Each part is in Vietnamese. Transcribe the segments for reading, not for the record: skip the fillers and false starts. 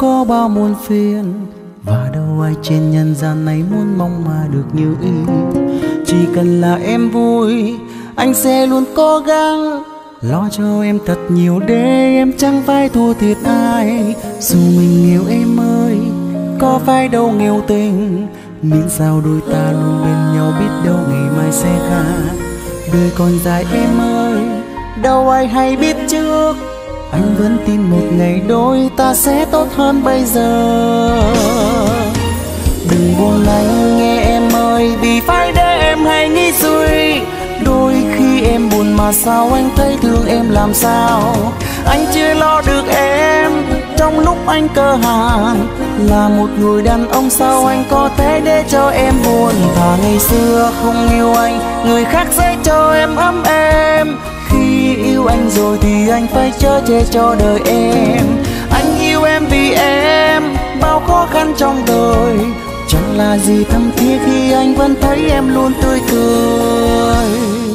có bao muôn phiền, và đâu ai trên nhân gian này muốn mong mà được như ý. Chỉ cần là em vui, anh sẽ luôn cố gắng lo cho em thật nhiều để em chẳng phải thua thiệt ai. Dù mình nghèo em ơi, có phải đâu nghèo tình, miễn sao đôi ta luôn bên nhau, biết đâu ngày mai sẽ khác. Đời còn dài em ơi, đâu ai hay biết trước, anh vẫn tin một ngày đôi ta sẽ tốt hơn bây giờ. Đừng buồn anh nghe em ơi, vì phải để em hay nghĩ suy. Đôi khi em buồn mà sao anh thấy thương em làm sao. Anh chưa lo được em trong lúc anh cơ hàn, là một người đàn ông sao anh có thể để cho em buồn. Thà ngày xưa không yêu anh, người khác sẽ cho em ấm êm. Khi yêu anh rồi thì anh phải chở che cho đời em. Anh yêu em vì em bao khó khăn trong đời, chẳng là gì thâm thiết khi anh vẫn thấy em luôn tươi cười.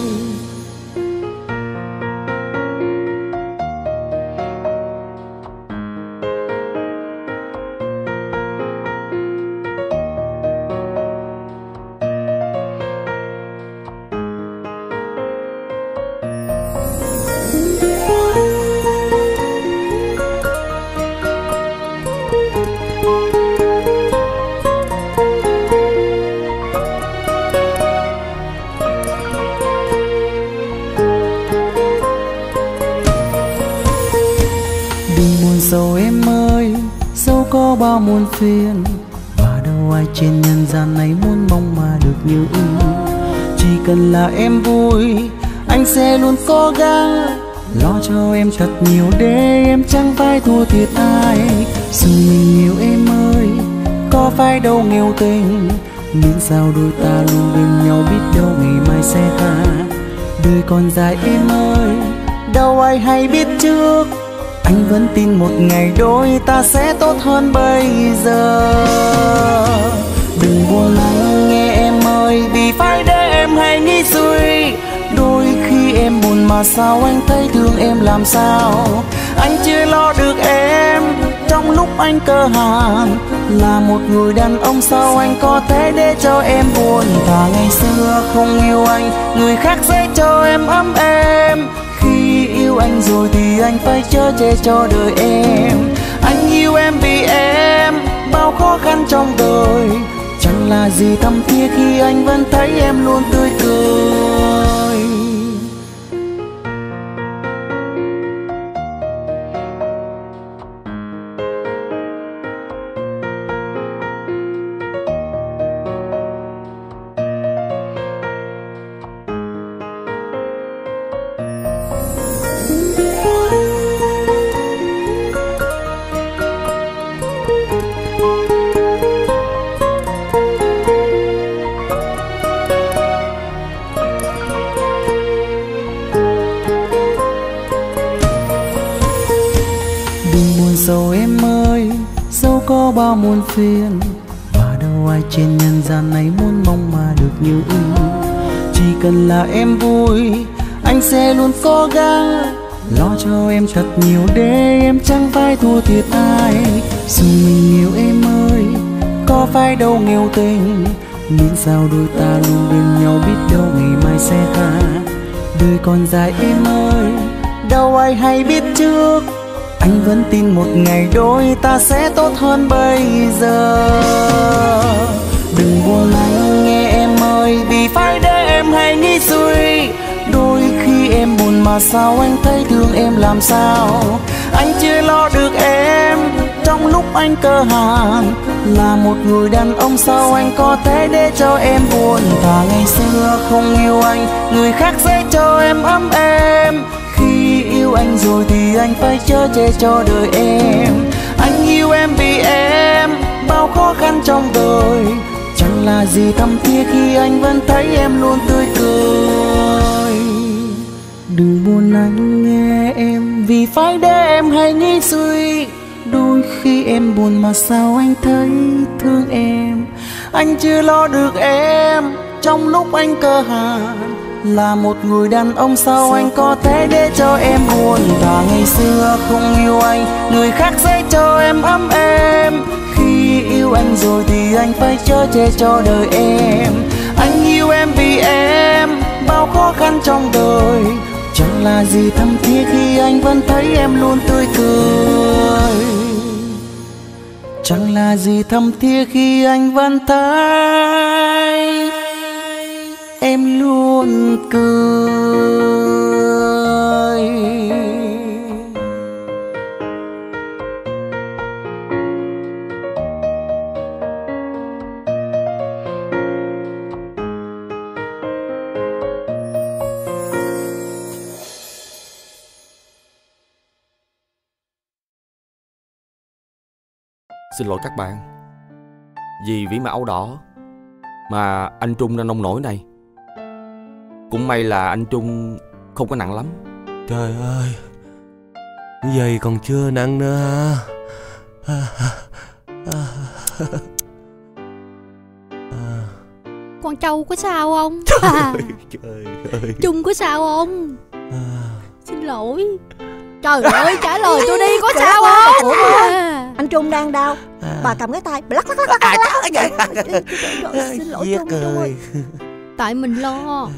Đừng buồn sầu em ơi, dẫu có bao muôn phiền, và đâu ai trên nhân gian này muốn mong mà được như ý. Chỉ cần là em vui, anh sẽ luôn cố gắng lo cho em thật nhiều để em chẳng phải thua thiệt ai. Dù mình yêu em ơi, có phải đâu nghèo tình, miễn sao đôi ta luôn bên nhau, biết đâu ngày mai sẽ khác. Đời còn dài em ơi, đâu ai hay biết trước, anh vẫn tin một ngày đôi ta sẽ tốt hơn bây giờ. Đừng buồn anh nghe em ơi, vì phải để em hay nghĩ suy. Đôi khi em buồn mà sao anh thấy thương em làm sao. Anh chưa lo được em trong lúc anh cơ hàn, là một người đàn ông sao anh có thể để cho em buồn. Thà ngày xưa không yêu anh, người khác sẽ cho em ấm êm. Khi yêu anh rồi thì anh phải chở che cho đời em. Anh yêu em vì em bao khó khăn trong đời, chẳng là gì thâm thiết khi anh vẫn thấy em luôn tươi cười. Đừng buồn sầu em ơi, dẫu có bao muôn phiền, và đâu ai trên nhân gian này muốn mong mà được như ý. Chỉ cần là em vui, anh sẽ luôn cố gắng lo cho em thật nhiều để em chẳng phải thua thiệt ai. Dù mình yêu em ơi, có phải đâu nghèo tình, miễn sao đôi ta luôn bên nhau, biết đâu ngày mai sẽ khác. Đời còn dài em ơi, đâu ai hay biết trước, anh vẫn tin một ngày đôi ta sẽ tốt hơn bây giờ. Đừng buồn anh nghe em ơi, vì phải để em hay nghĩ suy. Đôi khi em buồn mà sao anh thấy thương em làm sao. Anh chưa lo được em trong lúc anh cơ hàn, là một người đàn ông sao anh có thể để cho em buồn. Thà ngày xưa không yêu anh, người khác sẽ cho em ấm êm. Khi yêu anh rồi thì anh phải chở che cho đời em. Anh yêu em vì em bao khó khăn trong đời, chẳng là gì thâm thiết khi anh vẫn thấy em luôn tươi cười. Đừng buồn anh nghe em, vì phải để em hay nghĩ suy. Đôi khi em buồn mà sao anh thấy thương em. Anh chưa lo được em trong lúc anh cơ hàn, Là một người đàn ông sao anh có thể để cho em buồn? Thà ngày xưa không yêu anh, người khác sẽ cho em ấm êm. Khi yêu anh rồi thì anh phải chở che cho đời em. Anh yêu em vì em bao khó khăn trong đời. Chẳng là gì thâm thiết khi anh vẫn thấy em luôn tươi cười. Chẳng là gì thâm thiết khi anh vẫn thấy em luôn cười. Xin lỗi các bạn, vì vĩ mã áo đỏ mà anh Trung đang nông nổi này. Cũng may là anh Trung không có nặng lắm. Trời ơi, vậy còn chưa nặng nữa hả? Con trâu có sao không? Trời ơi. Trung có sao không? Xin lỗi. Trời ơi, trả lời tôi đi, có sao không? Anh Trung đang đau. Bà cầm cái tay lắc lắc lắc lắc. Xin lỗi Trung ơi. Tại mình lo.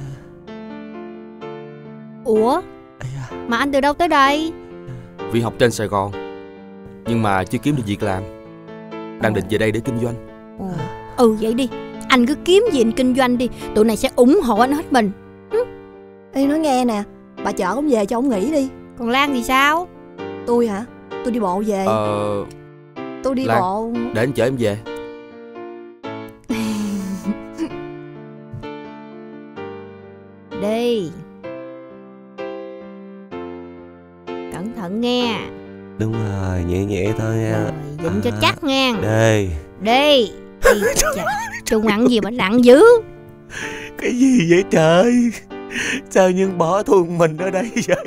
Ủa, mà anh từ đâu tới đây? Vì học trên Sài Gòn, nhưng mà chưa kiếm được việc làm, đang định về đây để kinh doanh. Ừ vậy đi, anh cứ kiếm gì anh kinh doanh đi, tụi này sẽ ủng hộ anh hết mình. Ê nói nghe nè, bà chở ông về cho ông nghỉ đi. Còn Lan thì sao? Tôi hả? Tôi đi bộ về. Tôi đi Lan, bộ. để anh chở em về. Đi. Cẩn thận nghe. Đúng rồi, nhẹ nhẹ thôi nha. Rồi, dịnh cho chắc nha. Đây. Đi. Trung ăn gì mà nặng dữ. Cái gì vậy trời? Sao Nhân bỏ thuần mình ở đây vậy?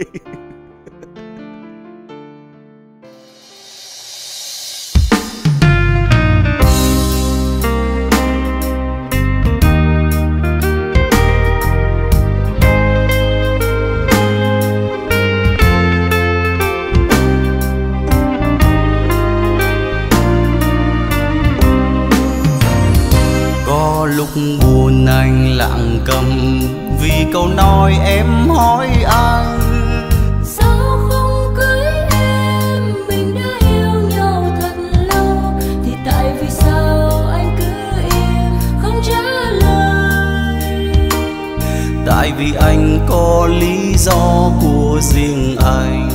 Lúc buồn anh lặng câm vì câu nói em hỏi anh. Sao không cưới em, mình đã yêu nhau thật lâu, thì tại vì sao anh cứ im không trả lời? Tại vì anh có lý do của riêng anh.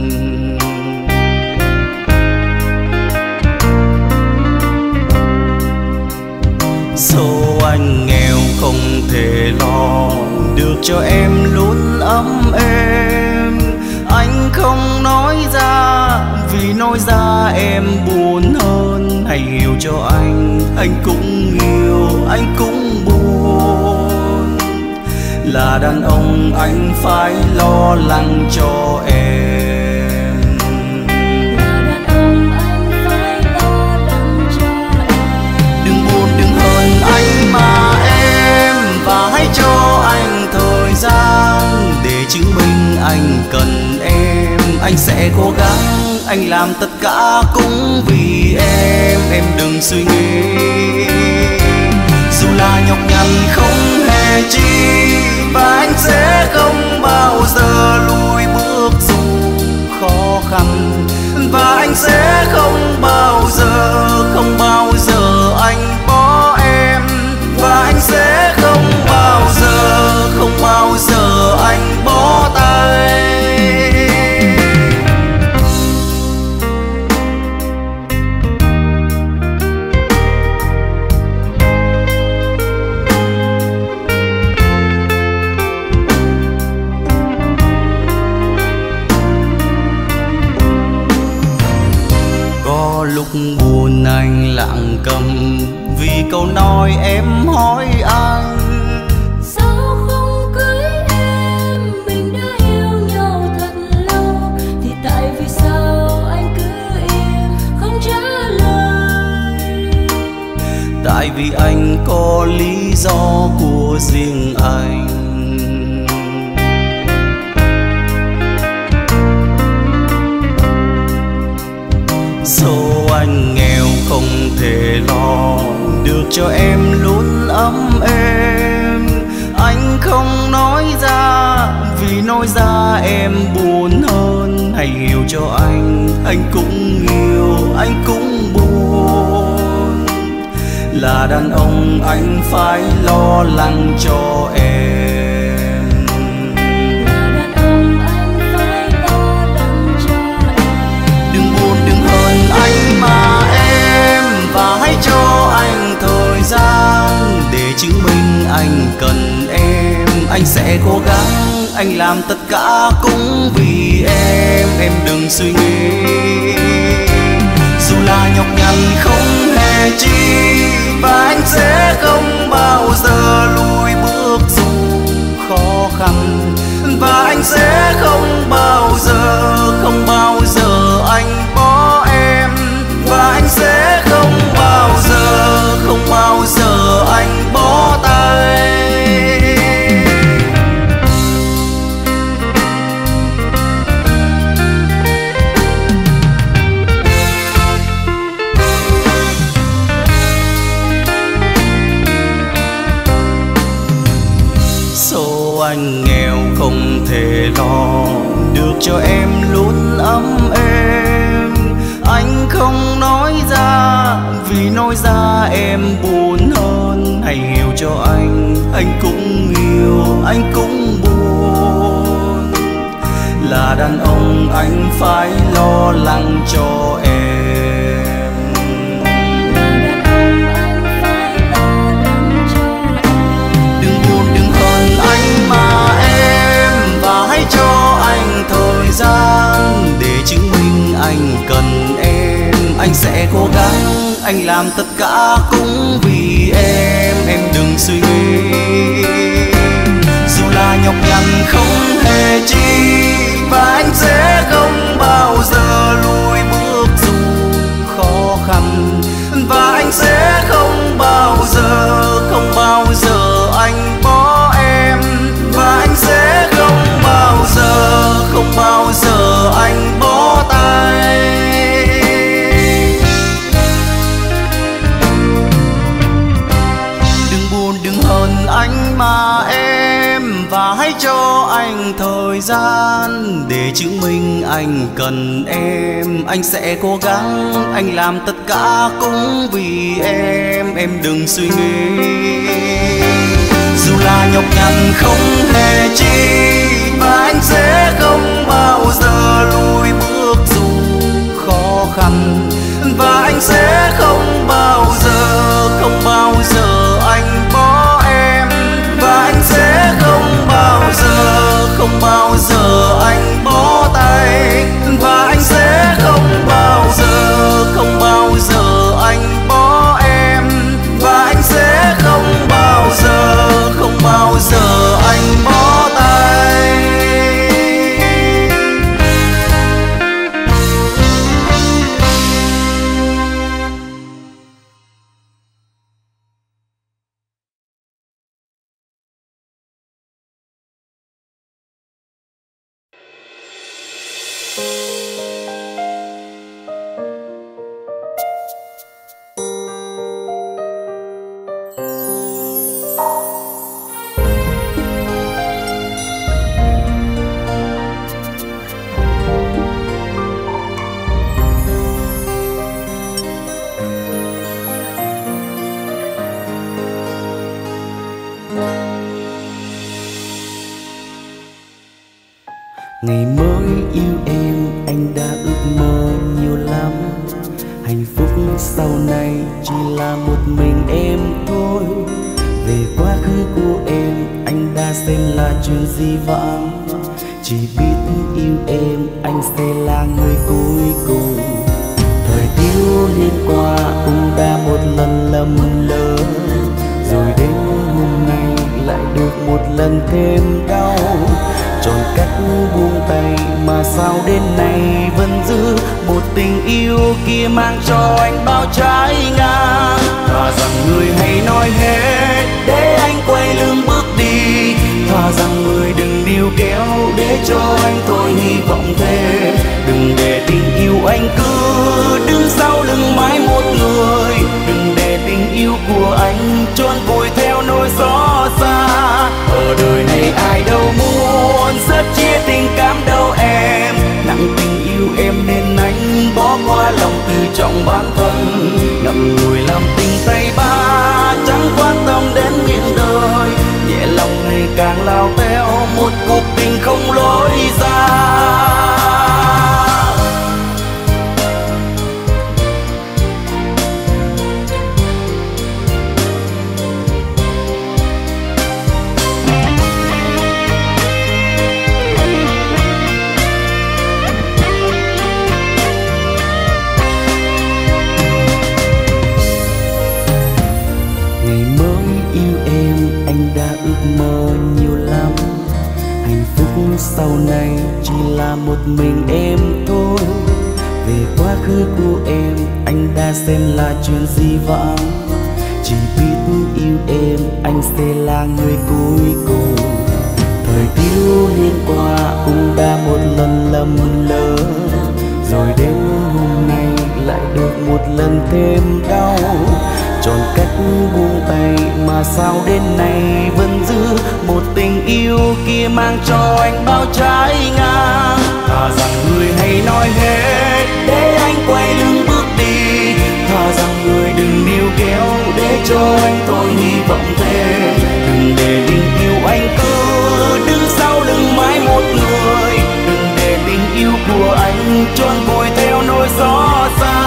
Dẫu anh nghèo không thể lo được cho em luôn ấm êm, anh không nói ra vì nói ra em buồn hơn. Hãy hiểu cho anh cũng yêu, anh cũng buồn. Là đàn ông anh phải lo lắng cho em. Anh mà em, và hãy cho anh thời gian để chứng minh anh cần em. Anh sẽ cố gắng, anh làm tất cả cũng vì em đừng suy nghĩ. Dù là nhọc nhằn không hề chi, và anh sẽ không bao giờ lùi bước dù khó khăn. Và anh sẽ không bao giờ anh bỏ em. Và anh sẽ không bao giờ anh bỏ tay. Có lúc buồn anh lặng câm vì câu nói em hỏi anh. Sao không cưới em, mình đã yêu nhau thật lâu, thì tại vì sao anh cứ im không trả lời? Tại vì anh có lý do của riêng anh. không thể lo được cho em luôn ấm êm. Anh không nói ra vì nói ra em buồn hơn. Hãy hiểu cho anh cũng yêu, anh cũng buồn. Là đàn ông anh phải lo lắng cho em. Là đàn ông anh phải lo lắng cho em. Đừng buồn đừng hờn anh mà em, và hãy cho anh thời gian để chứng minh anh cần em. Anh sẽ cố gắng, anh làm tất cả cũng vì em đừng suy nghĩ. Dù là nhọc nhằn không hề chi, và anh sẽ không bao giờ lùi bước dù khó khăn. Và anh sẽ không bao giờ anh bỏ em. Và anh sẽ không bao giờ anh bỏ tay. Số anh nghèo không thể lo được cho em luôn ấm êm. Anh không nói ra vì nói ra em buồn hơn. Hãy hiểu cho anh cũng yêu, anh cũng buồn. Là đàn ông anh phải lo lắng cho em. Là đàn ông anh phải lo lắng cho em. Đừng buồn đừng hờn anh mà em, và hãy cho anh thời gian để chứng minh anh cần em. Anh sẽ cố gắng, anh làm tất cả cũng vì em đừng suy nghĩ. Dù là nhọc nhằn không hề chi, và anh sẽ không bao giờ lùi bước dù khó khăn. Và anh sẽ không bao giờ anh bỏ em. Và anh sẽ không bao giờ anh bỏ tay. Đừng buồn đừng hờn anh mà em, và hãy cho anh thời gian để chứng minh anh cần em. Anh sẽ cố gắng, anh làm tất cả cũng vì em đừng suy nghĩ. Dù là nhọc nhằn không hề chi, và anh sẽ không bao giờ lùi bước dù khó khăn. Và anh sẽ không bao giờ anh bỏ em. Và anh sẽ không bao giờ anh bỏ tay. Và anh sẽ không bao giờ anh bỏ em. Và anh sẽ không bao giờ anh bỏ tay. Ngày mới yêu em anh đã ước mơ nhiều lắm. Hạnh phúc sau này chỉ là một mình em thôi. Về quá khứ của em anh đã xem là chuyện dĩ vãng. Chỉ biết yêu em anh sẽ là người cuối cùng. Thời thiếu niên qua cũng đã một lần lầm lỡ, rồi đến hôm nay lại được một lần thêm đau. Chọn cách buông tay mà sao đến nay vẫn giữ một tình yêu kia mang cho anh bao trái ngang. Thà rằng người hãy nói hết để anh quay lưng bước đi. Thà rằng người đừng níu kéo để cho anh thôi hy vọng thêm. Đừng để tình yêu anh cứ đứng sau lưng mãi một người. anh chôn vùi theo nỗi xót xa. Ở đời này ai đâu muốn rất chia tình cảm đâu em, nặng tình yêu em nên anh bỏ qua lòng tự trọng bản thân, ngậm ngùi làm tình tay ba chẳng quan tâm đến miệng đời, nhẹ lòng ngày càng lao theo một cuộc tình không lối ra. Sau này chỉ là một mình em thôi. Về quá khứ của em anh đã xem là chuyện dĩ vãng, chỉ biết yêu em anh sẽ là người cuối cùng. Thời thiếu niên qua cũng đã một lần lầm lỡ, rồi đến hôm nay lại được một lần thêm đau. Chọn cách buông tay mà sao đến nay vẫn giữ một tình yêu kia mang cho anh bao trái ngang. Thà rằng người hãy nói hết để anh quay lưng bước đi, thà rằng người đừng níu kéo để cho anh tôi hy vọng thêm. Đừng để tình yêu anh cứ đứng sau lưng mãi một người, đừng để tình yêu của anh chôn vùi theo nỗi xót xa.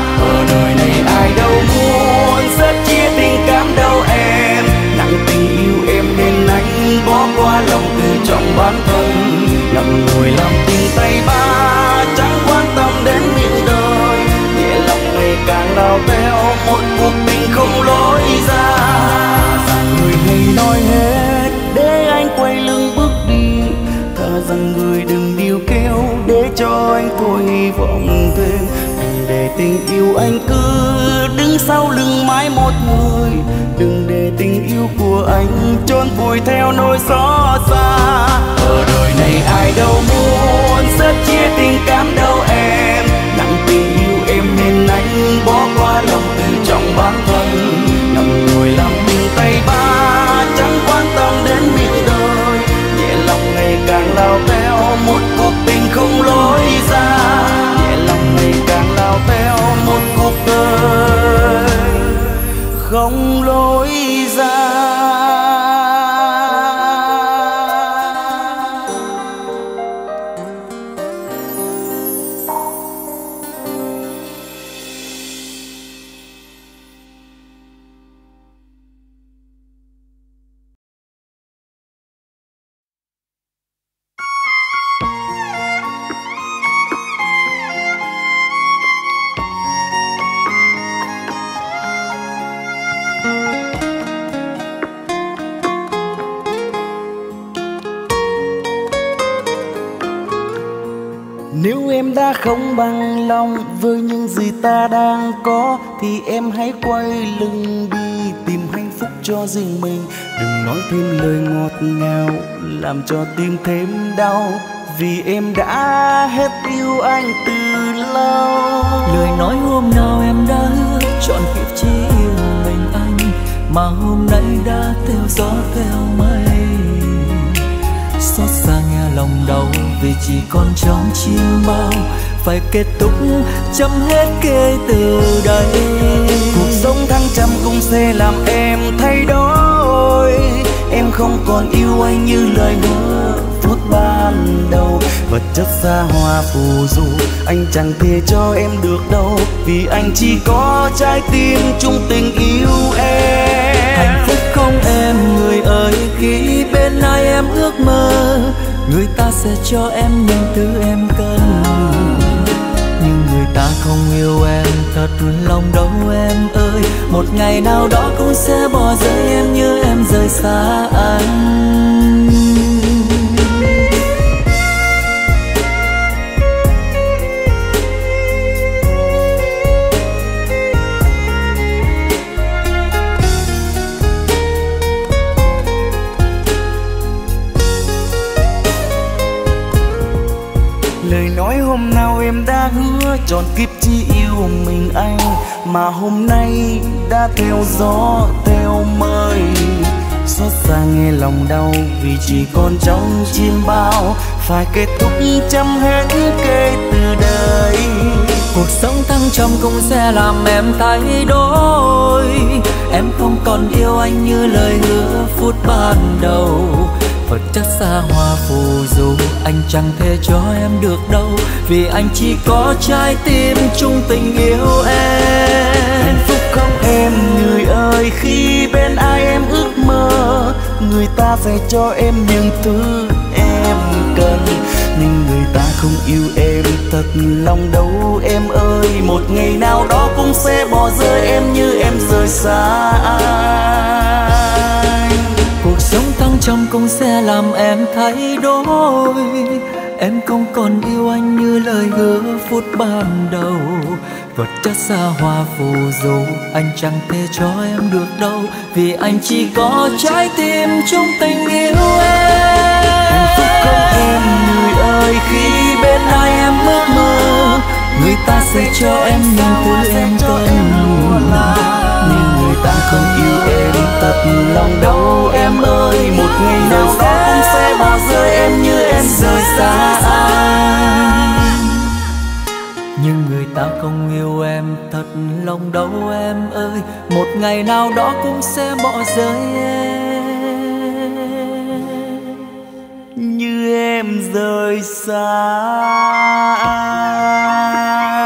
Ở đời này ai đâu muốn rất chia tình cảm đâu em, nặng tình yêu em nên anh bỏ qua lòng tự trọng bản thân, ngậm ngùi làm tình tay ba chẳng quan tâm đến miệng đời, nhẹ lòng ngày càng lao theo một cuộc tình không lối ra. Rằng người hãy nói hết để anh quay lưng bước đi, thà rằng người đừng níu kéo để cho anh thôi hy vọng thêm. Đừng để tình yêu anh cứ đứng sau lưng mãi một người, đừng để tình yêu của anh chôn vùi theo nỗi xót xa. Ở đời này ai đâu muốn rất chia tình cảm đâu em, nặng tình yêu em nên anh bỏ qua lòng tự trọng bản thân, ngậm ngùi làm tình tay ba chẳng quan tâm đến miệng đời, nhẹ lòng ngày càng lao theo một cuộc tình không lối ra, nhẹ lòng ngày càng lao theo một cuộc đời không lối ra. Nếu em đã không bằng lòng với những gì ta đang có, thì em hãy quay lưng đi tìm hạnh phúc cho riêng mình. Đừng nói thêm lời ngọt ngào làm cho tim thêm đau, vì em đã hết yêu anh từ lâu. Lời nói hôm nào em đã hứa chọn kiếp chỉ yêu mình anh, mà hôm nay đã theo gió theo mây. Xót xa nghe lòng đau vì chỉ còn trong chim bao, phải kết thúc chấm hết kể từ đây. Cuộc sống thăng trầm cũng sẽ làm em thay đổi, em không còn yêu anh như lời hứa phút ban đầu. Vật chất xa hoa phù du anh chẳng thể cho em được đâu, vì anh chỉ có trái tim chung tình yêu em. Hạnh phúc không em người ơi, khi bên ai em ước mơ, người ta sẽ cho em những thứ em cần. Nhưng người ta không yêu em thật lòng đâu em ơi, một ngày nào đó cũng sẽ bỏ rơi em như em rời xa anh. Lời nói hôm nào em đã hứa trọn kiếp chỉ yêu mình anh, mà hôm nay đã theo gió theo xót xa nghe lòng đau, vì chỉ còn trong chim bao phải kết thúc chấm hết kể từ đây. Cuộc sống thăng trầm cũng sẽ làm em thay đổi. Em không còn yêu anh như lời hứa phút ban đầu. Vật chất xa hoa phù du anh chẳng thể cho em được đâu, vì anh chỉ có trái tim chung tình yêu em. Hạnh phúc không em người ơi, khi bên ai em ước mơ, người ta sẽ cho em những thứ em cần, nhưng người ta không yêu em thật lòng đâu em ơi. Một ngày nào đó cũng sẽ bỏ rơi em như em rời xa anh. Cuộc sống thăng trầm cũng sẽ làm em thay đổi. Em không còn yêu anh như lời hứa phút ban đầu. Vật chất xa hoa phù du anh chẳng thể cho em được đâu, vì anh chỉ có trái tim chung tình yêu em. Hạnh phúc không em người ơi, khi bên ai em ước mơ, người ta sẽ cho em những thứ em cần, nhưng người ta không yêu em thật lòng đâu em ơi. Một ngày nào đó cũng sẽ bỏ rơi em như em rời xa anh, nhưng người ta không yêu em thật lòng đâu em ơi. Một ngày nào đó cũng sẽ bỏ rơi em như em rời xa anh.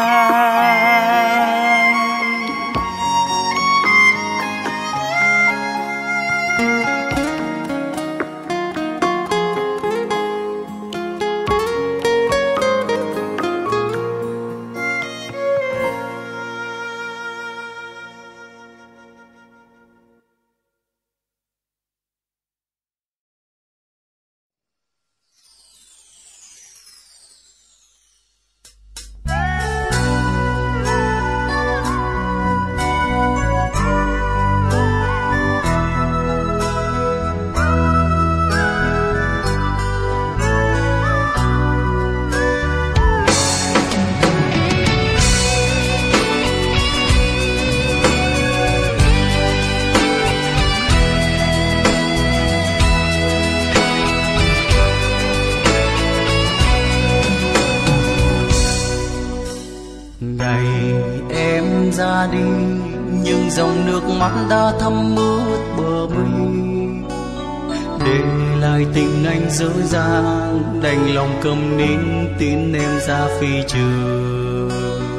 Ra đi nhưng dòng nước mắt đã thấm ướt bờ mi, để lại tình anh dở dang, đành lòng cầm nín tin em ra phi trường.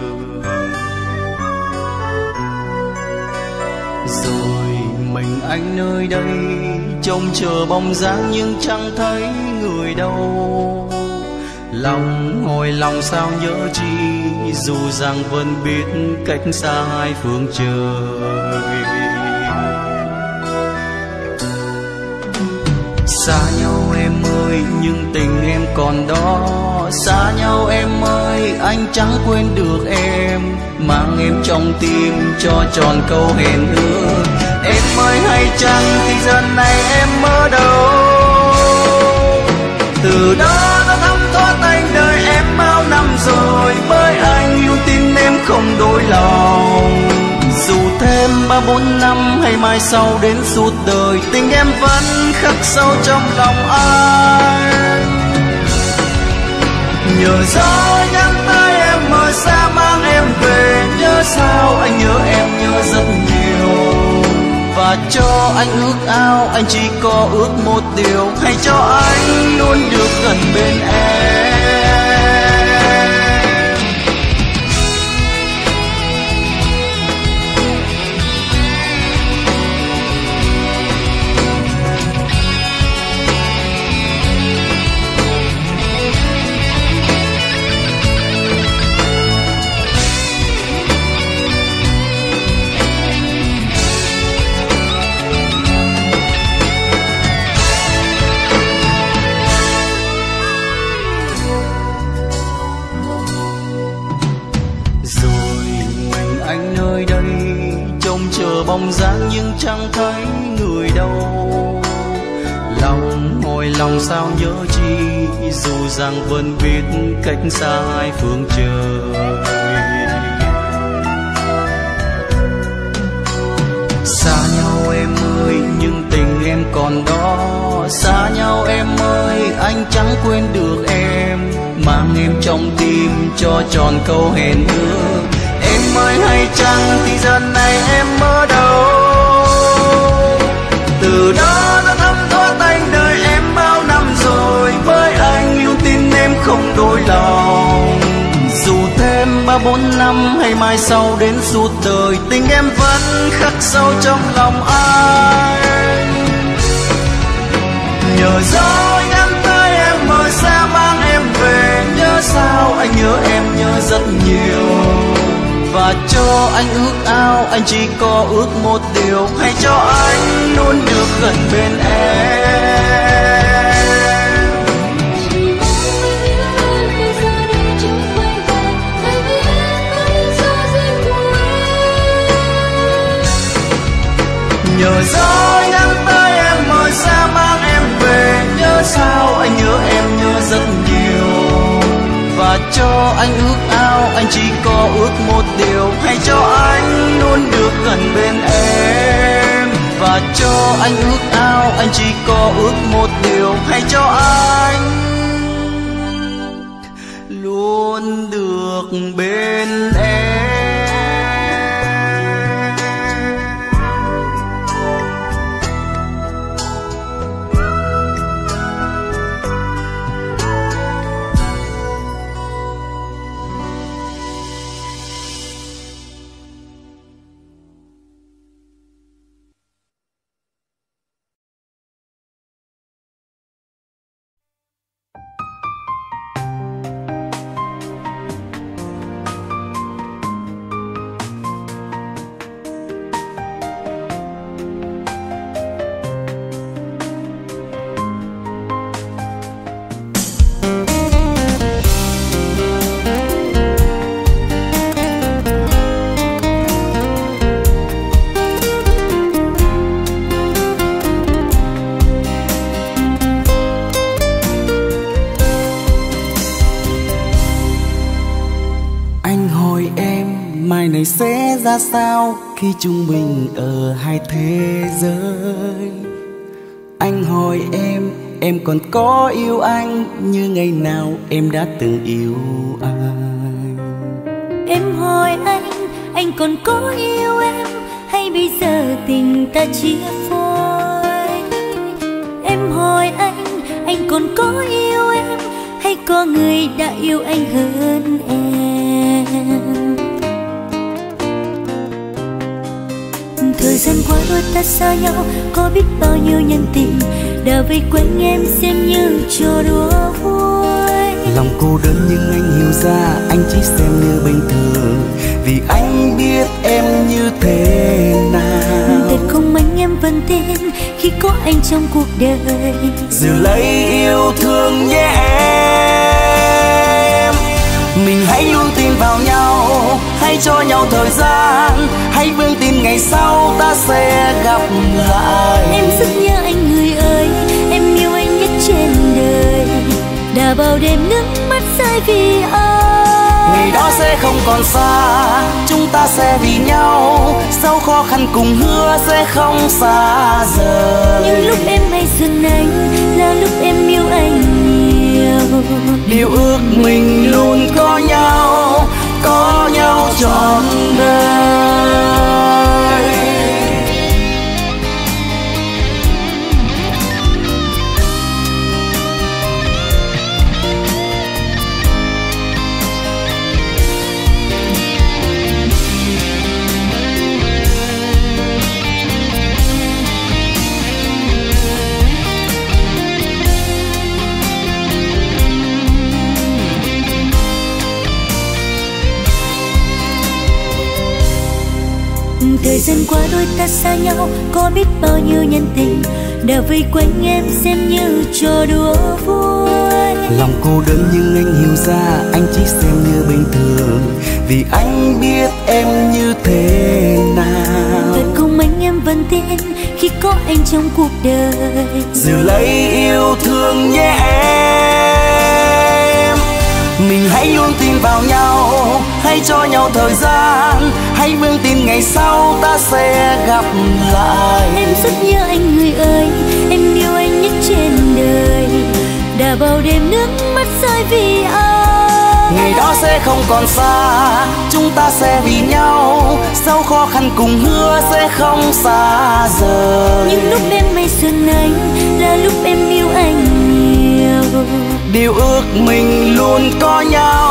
Rồi mình anh nơi đây trông chờ bóng dáng nhưng chẳng thấy người đâu. Lòng hồi lòng sao nhớ chi, dù rằng vẫn biết cách xa hai phương trời. Xa nhau em ơi nhưng tình em còn đó. Xa nhau em ơi anh chẳng quên được em, mang em trong tim cho tròn câu hẹn ước. Em ơi hay chăng thì giờ này em ở đâu? Từ đó đã thấm thoát anh đời em bao năm rồi, bởi anh yêu tin em không đổi lòng. Dù thêm 3-4 năm hay mai sau đến suốt đời, tình em vẫn khắc sâu trong lòng anh. Nhờ gió nhắn tới em ở xa mang em về, nhớ sao anh nhớ em nhớ rất nhiều. Và cho anh ước ao, anh chỉ có ước một điều, hãy cho anh luôn được gần bên em. Bóng dáng nhưng chẳng thấy người đâu. Lòng hồi lòng sao nhớ chi, dù rằng vẫn biết cách xa hai phương trời. Xa nhau em ơi nhưng tình em còn còn đó. Xa nhau em ơi, anh chẳng quên được em, mang em trong tim cho tròn câu hẹn ước. Em ơi hay chăng thì giờ này em ở đâu? Từ đó đã thấm thoát anh đời em bao năm rồi, với anh luôn tin em không đổi lòng. Dù thêm 3-4 năm hay mai sau đến suốt đời, tình em vẫn khắc sâu trong lòng anh. Nhờ gió nhắn tới em mời sẽ mang em về, nhớ sao anh nhớ em nhớ rất nhiều. Và cho anh ước ao, anh chỉ có ước một điều, hãy cho anh luôn được gần bên em. Nhờ gió nhắn tới em mời sẽ mang em về, nhớ sao anh nhớ em nhớ rất nhiều. Và cho anh ước ao, anh chỉ có ước một điều, hãy cho anh luôn được gần bên em. Và cho anh ước ao, anh chỉ có ước một điều, hãy cho anh luôn được bên em. Này sẽ ra sao khi chúng mình ở hai thế giới? Anh hỏi em còn có yêu anh như ngày nào em đã từng yêu anh? Em hỏi anh còn có yêu em hay bây giờ tình ta chia phôi? Em hỏi anh còn có yêu em hay có người đã yêu anh hơn em? Thời gian qua đôi ta xa nhau, có biết bao nhiêu nhân tình đã vây quanh em xem như trò đùa vui. Lòng cô đơn nhưng anh hiểu ra, anh chỉ xem như bình thường, vì anh biết em như thế nào. Thật không anh em vẫn tin khi có anh trong cuộc đời. Giữ lấy yêu thương nhé em, mình hãy luôn tin vào nhau, hãy cho nhau thời gian, hãy vững tin ngày sau ta sẽ gặp lại. Em rất nhớ anh người ơi, em yêu anh nhất trên đời, đã bao đêm nước mắt rơi vì anh. Ngày đó sẽ không còn xa, chúng ta sẽ vì nhau, sau khó khăn cùng hứa sẽ không xa rời. Nhưng lúc em hay dừng anh là lúc em yêu anh nhiều. Điều ước mình luôn có nhau trọn đời. Thời gian qua đôi ta xa nhau, có biết bao nhiêu nhân tình đã vây quanh em xem như trò đùa vui. Lòng cô đơn nhưng anh hiểu ra, anh chỉ xem như bình thường, vì anh biết em như thế nào. Thật không anh em vẫn tin khi có anh trong cuộc đời. Giữ lấy yêu thương nhé em, mình hãy luôn tin vào nhau, hãy cho nhau thời gian, hãy vững tin ngày sau ta sẽ gặp lại. Em rất nhớ anh người ơi, em còn xa, chúng ta sẽ vì nhau, sau khó khăn cùng hứa sẽ không xa rời. Những lúc em mây xuân anh là lúc em yêu anh nhiều. Điều ước mình luôn có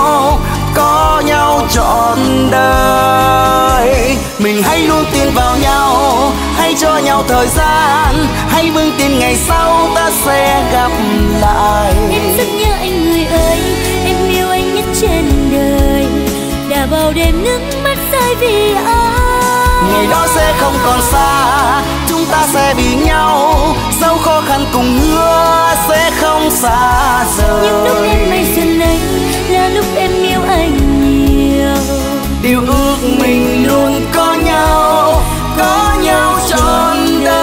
nhau trọn đời. Mình hãy luôn tin vào nhau, hãy cho nhau thời gian, hãy vững tin ngày sau ta sẽ gặp lại. Em rất nhớ anh người ơi, em yêu anh nhất trên đời. Đã bao đêm nước mắt rơi vì anh. Ngày đó sẽ không còn xa, chúng ta sẽ vì nhau, dẫu khó khăn cùng hứa sẽ không xa rời. Những lúc em mây xuân anh là lúc em yêu anh nhiều. Điều ước mình luôn có nhau trọn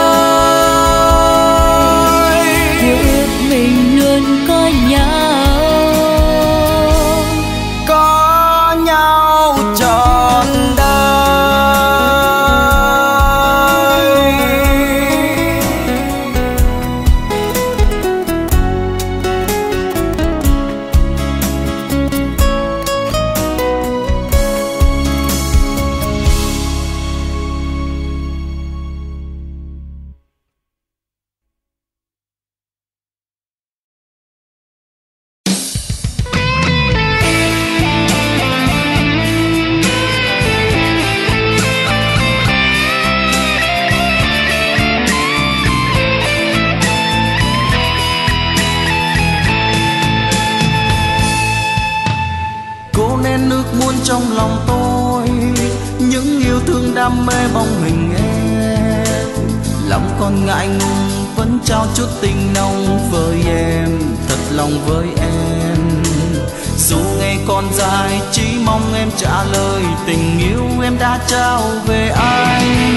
đời. Điều ước mình luôn có nhau trọn đời. Trong lòng tôi những yêu thương đam mê bóng hình em, lòng còn ngại ngùng vẫn trao chút tình nồng với em, thật lòng với em. Dù ngày còn dài chỉ mong em trả lời tình yêu em đã trao về anh.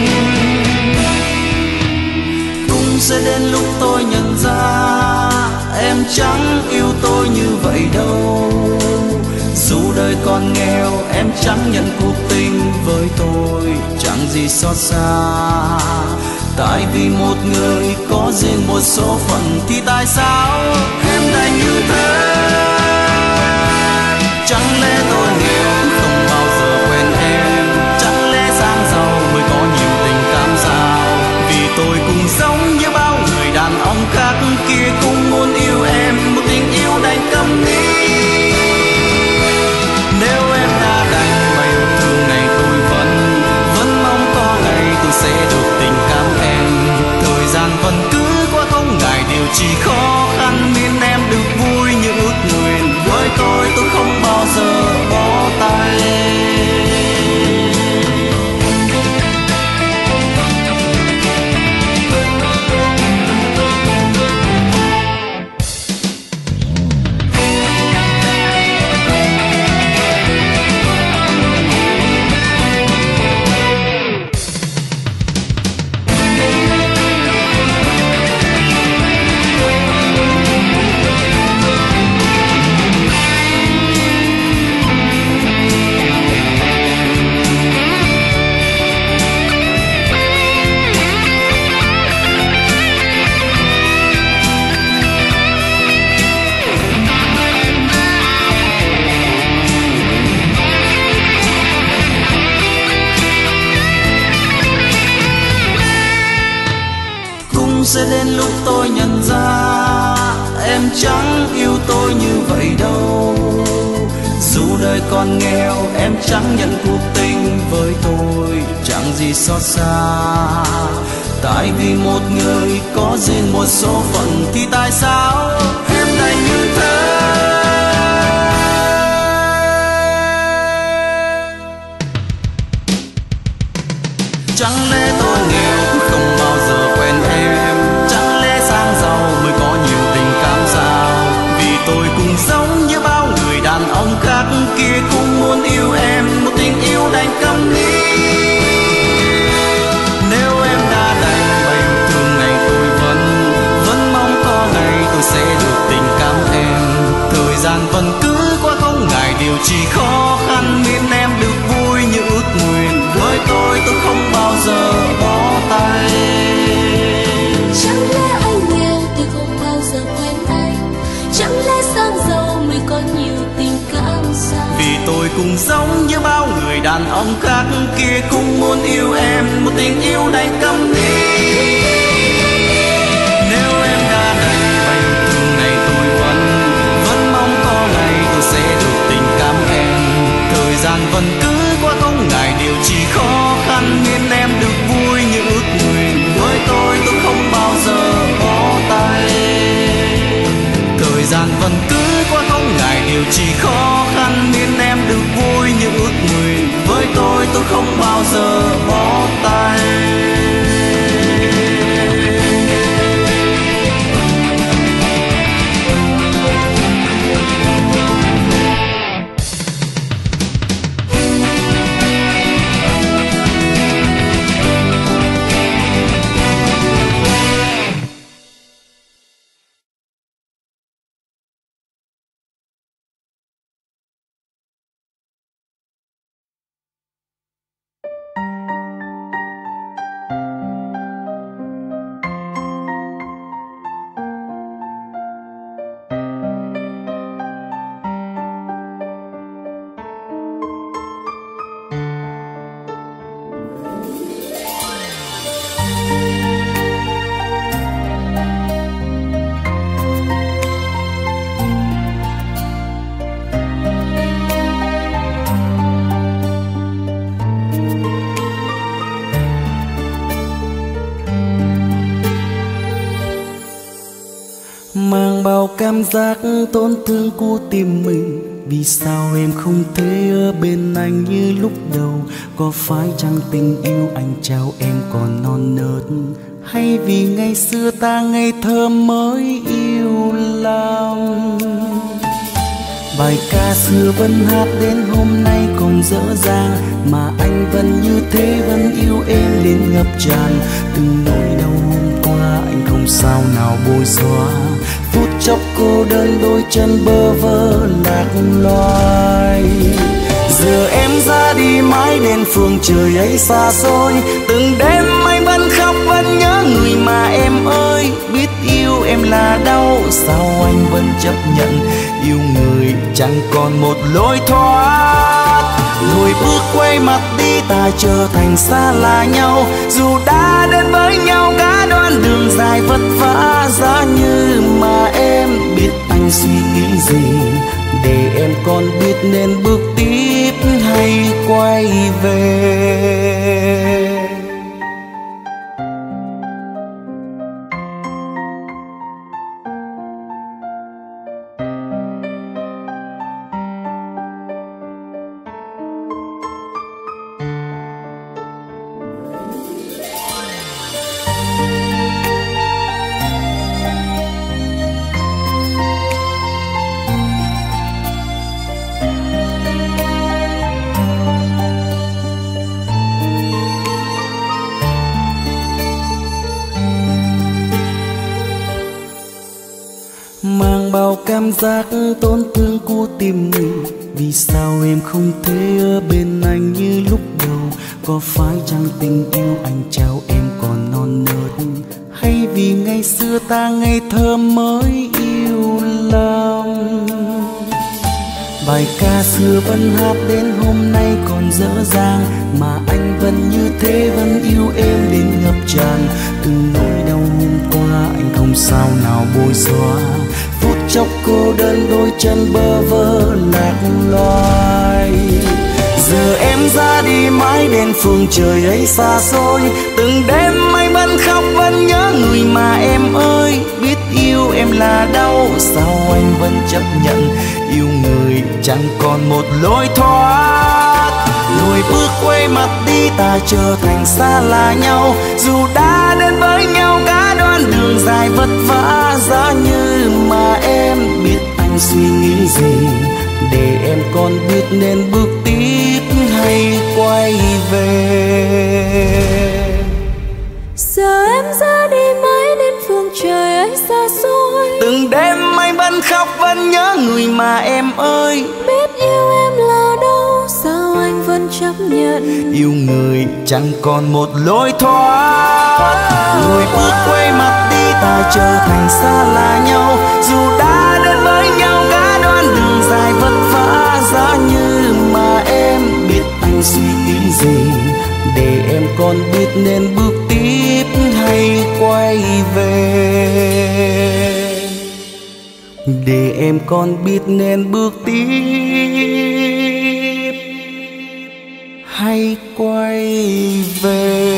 Cũng sẽ đến lúc tôi nhận ra em chẳng yêu tôi như vậy đâu. Dù đời còn nghèo em chẳng nhận cuộc tình với tôi, chẳng gì xót xa. Tại vì một người có riêng một số phận thì tại sao em lại như thế? Chẳng lẽ tôi nghèo không bao giờ quen em? Chẳng lẽ sang giàu mới có nhiều tình cảm sao? Vì tôi cũng giống như bao người đàn ông khác kia cũng muốn yêu em, một tình yêu đành câm nín. Nếu em đã đành mà yêu thương này tôi vẫn mong có ngày tôi sẽ được tình cảm em. Thời gian vẫn cứ qua không ngại điều chỉ khó khăn, nên em được vui như ước nguyện. Với tôi không bao giờ bỏ tay. Sẽ đến lúc tôi nhận ra em chẳng yêu tôi như vậy đâu. Dù đời còn nghèo em chẳng nhận cuộc tình với tôi, chẳng gì xót xa. Tại vì một người có riêng một số phận thì tại sao em lại như thế? Chẳng lẽ tôi nghèo không bao giờ quen em? Chẳng lẽ sang giàu mới có nhiều tình cảm sao? Vì tôi cũng giống như bao người đàn ông khác kia cũng muốn yêu em, một tình yêu đành câm nín. Nếu em đã đành mà yêu thương này tôi vẫn mong có ngày tôi sẽ được tình đàn ông khác kia cũng muốn yêu em, một tình yêu đành câm đi. Nếu em đã đầy và yêu thương này tôi vẫn mong có ngày tôi sẽ được tình cảm em. Thời gian vẫn cứ qua không ngại điều chỉ khó khăn, nên em được vui như ước nguyện. Với tôi không bao giờ bỏ tay. Thời gian vẫn cứ qua không ngại điều chỉ khó khăn, nên em được vui như ước nguyện. Với tôi không bao giờ bỏ tay. Mang bao cảm giác tổn thương của tim mình. Vì sao em không thể ở bên anh như lúc đầu? Có phải chăng tình yêu anh trao em còn non nớt, hay vì ngày xưa ta ngây thơ mới yêu lòng? Bài ca xưa vẫn hát đến hôm nay còn dở dang, mà anh vẫn như thế, vẫn yêu em đến ngập tràn. Từng nỗi đau hôm qua anh không sao nào bôi xóa. Phút chốc cô đơn đôi chân bơ vơ lạc loài. Giờ em ra đi mãi đến phương trời ấy xa xôi. Từng đêm anh vẫn khóc vẫn nhớ người mà em ơi. Biết yêu em là đau, sao anh vẫn chấp nhận? Yêu người chẳng còn một lối thoát. Lùi bước quay mặt đi, ta trở thành xa lạ nhau. Dù đã đến với nhau cả đoạn đường dài vất vả. Giá như mà em biết anh suy nghĩ gì, để em còn biết nên bước tiếp hay quay về. Mang bao cảm giác tổn thương của tim mình. Vì sao em không thể ở bên anh như lúc đầu? Có phải chăng tình yêu anh trao em còn non nớt, hay vì ngày xưa ta ngây thơ mới yêu lòng? Bài ca xưa vẫn hát đến hôm nay còn dở dang, mà anh vẫn như thế, vẫn yêu em đến ngập tràn. Từng nỗi đau hôm qua anh không sao nào bôi xóa. Phút chốc cô đơn đôi chân bơ vơ lạc loài. Giờ em ra đi mãi đến phương trời ấy xa xôi. Từng đêm anh vẫn khóc vẫn nhớ người mà em ơi. Biết yêu em là đau, sao anh vẫn chấp nhận? Yêu người chẳng còn một lối thoát. Lùi bước quay mặt đi, ta trở thành xa lạ nhau. Dù đã đến với nhau cả đoạn đường dài vất vả. Giá như mà em biết anh suy nghĩ gì, để em còn biết nên bước tiếp hay quay về. Giờ em ra đi mãi đến phương trời ấy xa xôi. Từng đêm anh vẫn khóc vẫn nhớ người mà em ơi. Biết yêu em là đâu, sao anh vẫn chấp nhận? Yêu người chẳng còn một lối thoát. Lùi bước quay mặt đi, ta trở thành xa lạ nhau. Dù đã đến với nhau cả đoạn đường dài vất vả. Giá như mà em biết anh suy nghĩ gì, để em còn biết nên bước tiếp hay quay về. Để em còn biết nên bước tiếp hay quay về.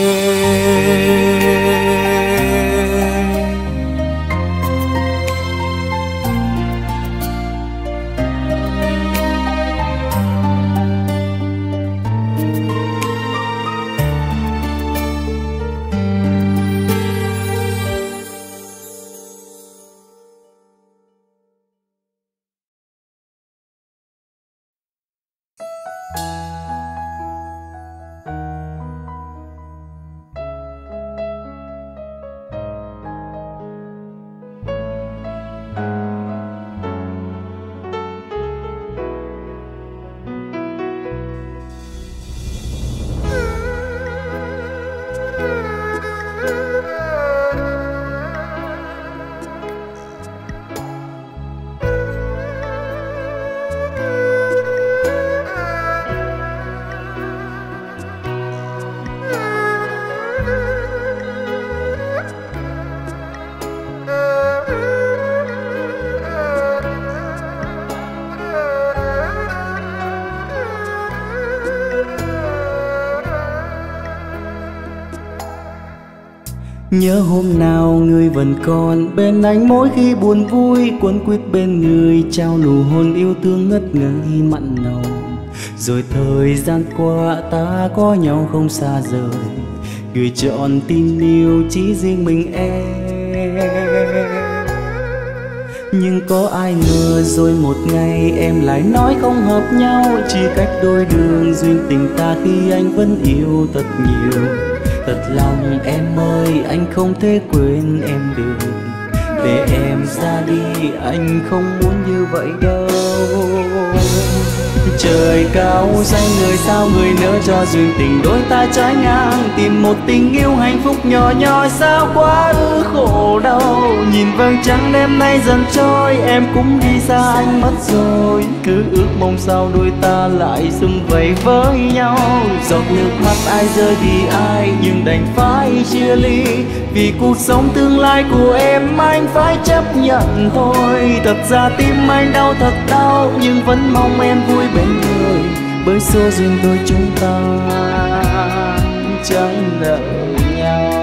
Nhớ hôm nào người vẫn còn bên anh, mỗi khi buồn vui quấn quýt bên người, trao nụ hôn yêu thương ngất ngây mặn nồng. Rồi thời gian qua ta có nhau không xa rời, gửi trọn tin yêu chỉ riêng mình em. Nhưng có ai ngờ rồi một ngày em lại nói không hợp nhau, chỉ cách đôi đường duyên tình ta khi anh vẫn yêu thật nhiều. Thật lòng em ơi, anh không thể quên em được, để em ra đi anh không muốn như vậy đâu. Trời cao xanh người sao người nỡ cho duyên tình đôi ta trái ngang, tìm một tình yêu hạnh phúc nhỏ nhỏ sao quá ư khổ đau. Nhìn vầng trăng đêm nay dần trôi, em cũng đi xa anh mất rồi, cứ ước mong sao đôi ta lại sum vầy với nhau. Giọt nước mắt ai rơi vì ai, nhưng đành phải chia ly, vì cuộc sống tương lai của em anh phải chấp nhận thôi. Thật ra tim anh đau thật đau, nhưng vẫn mong em vui bên người, bởi số duyên đôi chúng ta chẳng nợ nhau.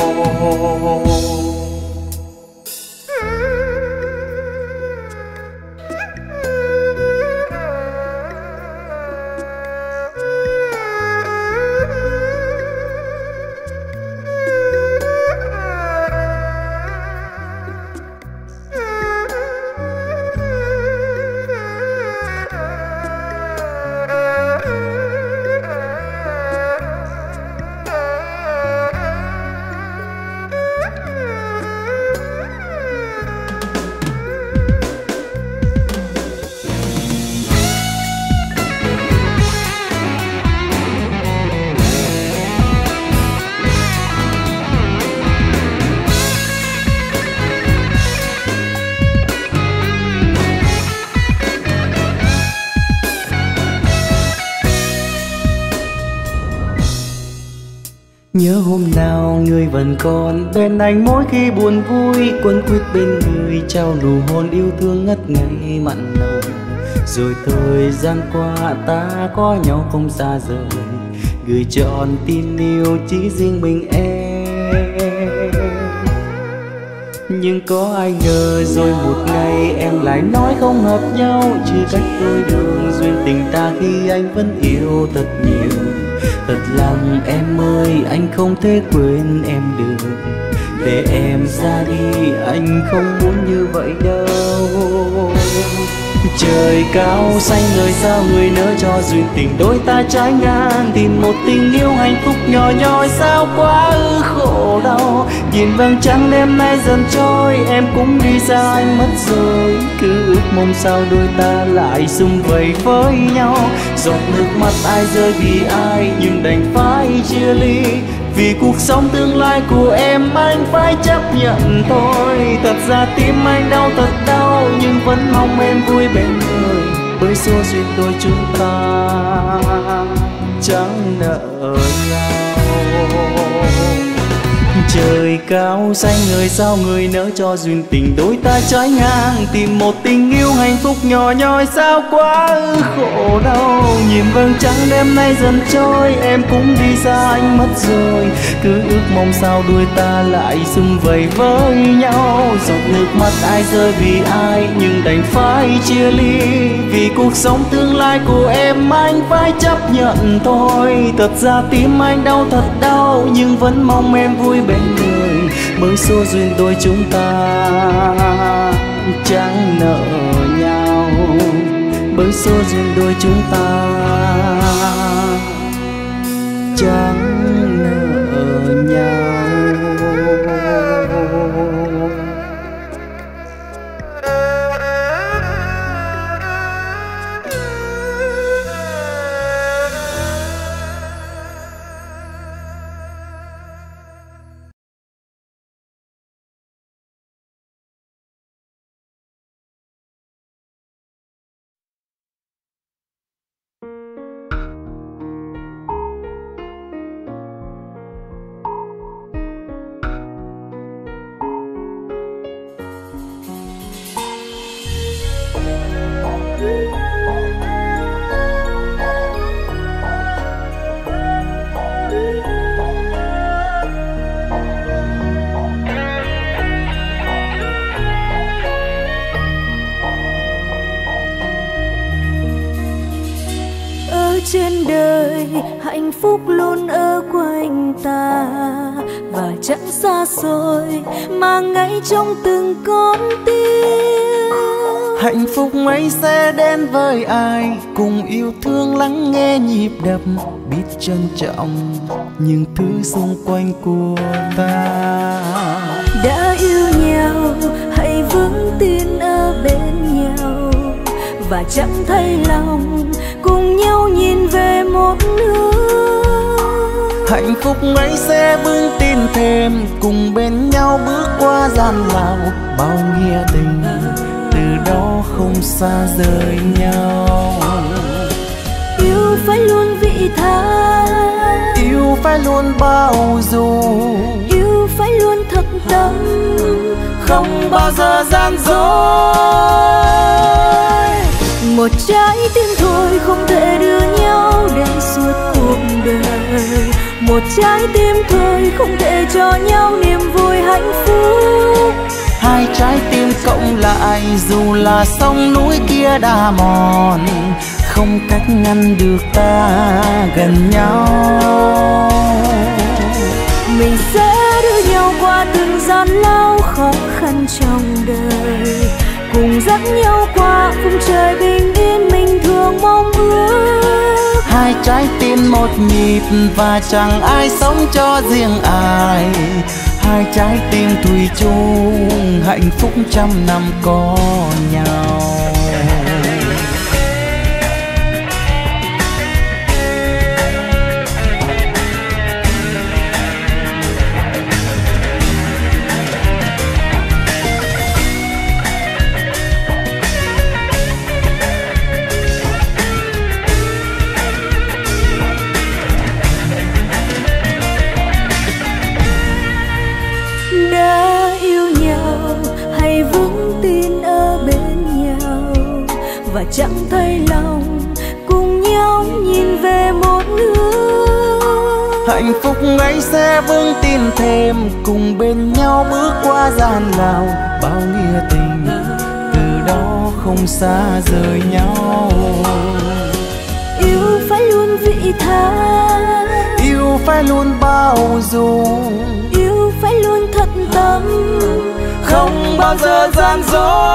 Nhớ hôm nào người vẫn còn bên anh, mỗi khi buồn vui quấn quýt bên người, trao nụ hôn yêu thương ngất ngây mặn nồng. Rồi thời gian qua ta có nhau không xa rời, gửi trọn tin yêu chỉ riêng mình em. Nhưng có ai ngờ rồi một ngày em lại nói không hợp nhau, chỉ cách đôi đường duyên tình ta khi anh vẫn yêu thật nhiều. Thật lòng em ơi, anh không thể quên em được, để em ra đi anh không muốn như vậy đâu. Trời cao xanh người sao người nỡ cho duyên tình đôi ta trái ngang, tìm một tình yêu hạnh phúc nhỏ nhoi sao quá ư khổ đau. Nhìn vầng trăng đêm nay dần trôi, em cũng đi xa anh mất rồi, cứ ước mong sao đôi ta lại sum vầy với nhau. Giọt nước mắt ai rơi vì ai, nhưng đành phải chia ly, vì cuộc sống tương lai của em anh phải chấp nhận thôi. Thật ra tim anh đau thật đau, nhưng vẫn mong em vui bên người, bởi số duyên đôi chúng ta chẳng nợ nhau. Trời cao xanh người sao người nỡ cho duyên tình đôi ta trái ngang, tìm một tình yêu hạnh phúc nhỏ nhoi sao quá khổ đau. Nhìn vầng trăng đêm nay dần trôi, em cũng đi xa anh mất rồi, cứ ước mong sao đôi ta lại sum vầy với nhau. Giọt nước mắt ai rơi vì ai nhưng đành phải chia ly, vì cuộc sống tương lai của em anh phải chấp nhận thôi. Thật ra tim anh đau thật đau nhưng vẫn mong em vui bên người, bởi số duyên đôi chúng ta chẳng nợ nhau, bởi số duyên đôi chúng ta chẳng nợ nhau. Trên đời hạnh phúc luôn ở quanh ta, và chẳng xa xôi mà ngay trong từng con tim. Hạnh phúc ấy sẽ đến với ai cùng yêu thương lắng nghe nhịp đập, biết trân trọng những thứ xung quanh của ta. Đã yêu nhau hãy vững tin ở bên nhau, và chẳng thay lòng cùng nhau nhìn về một hướng. Hạnh phúc ấy sẽ vững tin thêm cùng bên nhau bước qua gian lao. Bao nghĩa tình từ đó không xa rời nhau. Yêu phải luôn vị tha, yêu phải luôn bao dung, yêu phải luôn thật tâm, không bao giờ gian dối. Một trái tim thôi không thể đưa nhau đến suốt cuộc đời, một trái tim thôi không thể cho nhau niềm vui hạnh phúc. Hai trái tim cộng lại dù là sông núi kia đá mòn, không cách ngăn được ta gần nhau. Mình sẽ đưa nhau qua từng gian lao khó khăn trong đời, cùng dắt nhau qua vùng trời bình yên mình thường mong ước. Hai trái tim một nhịp và chẳng ai sống cho riêng ai, hai trái tim thủy chung hạnh phúc trăm năm có nhau. Và chẳng thay lòng cùng nhau nhìn về một hướng. Hạnh phúc ấy sẽ vững tin thêm cùng bên nhau bước qua gian lao. Bao nghĩa tình từ đó không xa rời nhau. Yêu phải luôn vị tha, yêu phải luôn bao dung, yêu phải luôn thật tâm, không bao giờ gian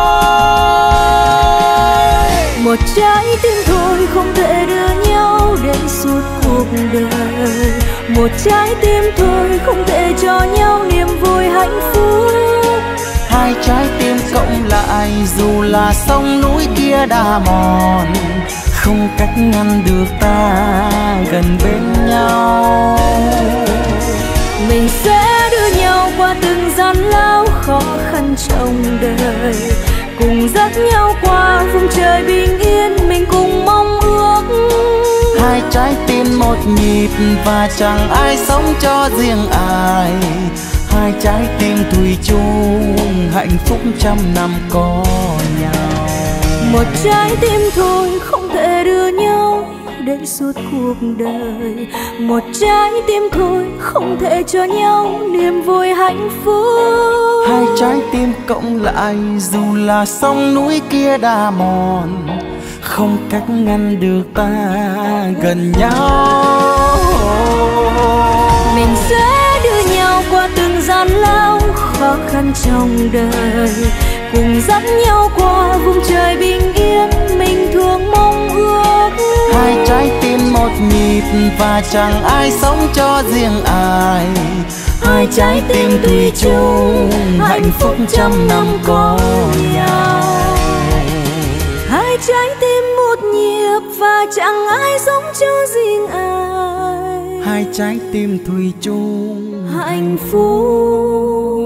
dối. Một trái tim thôi không thể đưa nhau đến suốt cuộc đời, một trái tim thôi không thể cho nhau niềm vui hạnh phúc. Hai trái tim cộng lại dù là sông núi kia đá mòn, không cách ngăn được ta gần bên nhau. Mình sẽ đưa nhau qua từng gian lao khó khăn trong đời, cùng dắt nhau qua vùng trời bình yên mình cùng mong ước. Hai trái tim một nhịp và chẳng ai sống cho riêng ai. Hai trái tim thủy chung hạnh phúc trăm năm có nhau. Một trái tim thôi không thể đưa nhau đến suốt cuộc đời. Một trái tim thôi không thể cho nhau niềm vui hạnh phúc. Hai trái tim cộng lại dù là sông núi kia đa mòn, không cách ngăn được ta gần nhau. Mình sẽ đưa nhau qua từng gian lao khó khăn trong đời, cùng dắt nhau qua vùng trời bình yên mình thường mong ước. Hai trái tim một nhịp và chẳng ai sống cho riêng ai. Hai trái tim thủy chung hạnh phúc trăm năm có nhau. Hai trái tim một nhịp và chẳng ai sống cho riêng ai. Hai trái tim thủy chung hạnh phúc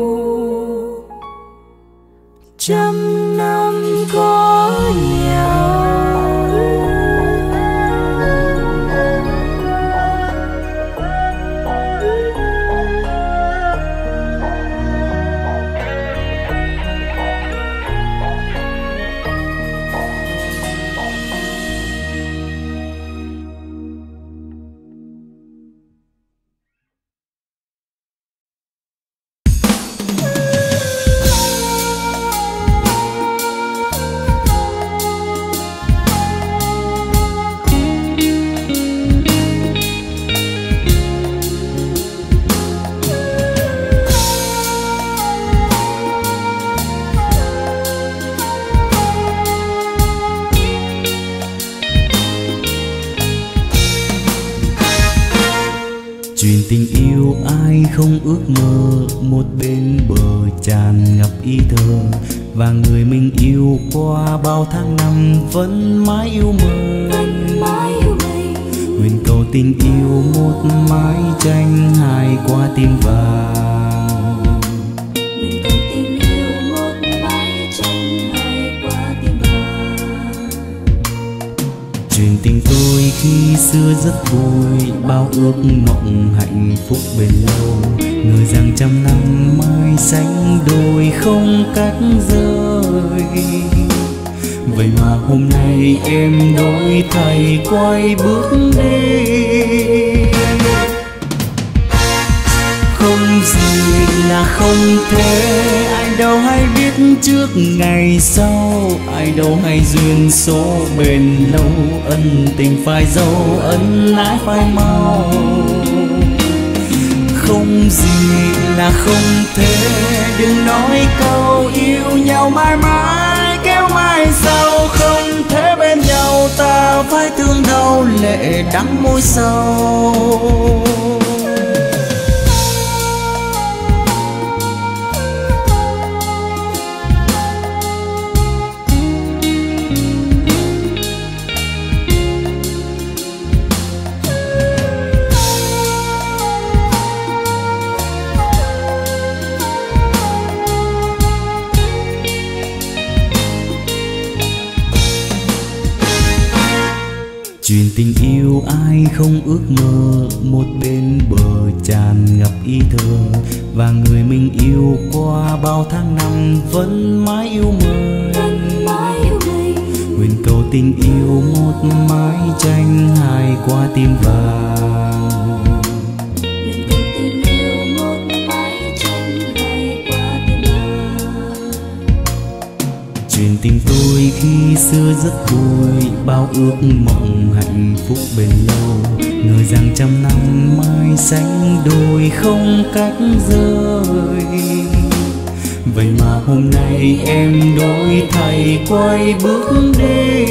trăm năm có nhau. Chuyện tình yêu ai không ước mơ, một bên bờ tràn ngập ý thơ. Và người mình yêu qua bao tháng năm vẫn mãi yêu mình. Nguyện cầu tình yêu một mái tranh hai qua tim vàng. Nguyện cầu tình yêu một mái tranh hai qua tim vàng. Chuyện tình tôi khi xưa rất vui, bao ước mộng hạnh phúc bền lâu. Ngờ rằng trăm năm mai sánh đôi không cách rời. Vậy mà hôm nay em đổi thay quay bước đi. Không gì là không thể, ai đâu hay biết trước ngày sau. Ai đâu hay duyên số bền lâu, ân tình phải dấu ân ái phải mau. Không gì là không thể, đừng nói câu yêu nhau mãi mãi kéo mai sau. Không thể bên nhau ta phải thương đau lệ đắng môi sâu. Chuyện tình yêu ai không ước mơ, một bên bờ tràn ngập ý thơ. Và người mình yêu qua bao tháng năm vẫn mãi yêu mình. Nguyện cầu tình yêu một mái tranh hai qua tim vàng. Nguyện cầu tình yêu một mái tranh hai qua tim vàng. Chuyện tình tôi khi xưa rất vui, bao ước mộng hạnh phúc bền lâu. Ngờ rằng trăm năm mai sánh đôi không cách rời. Vậy mà hôm nay em đổi thay quay bước đi.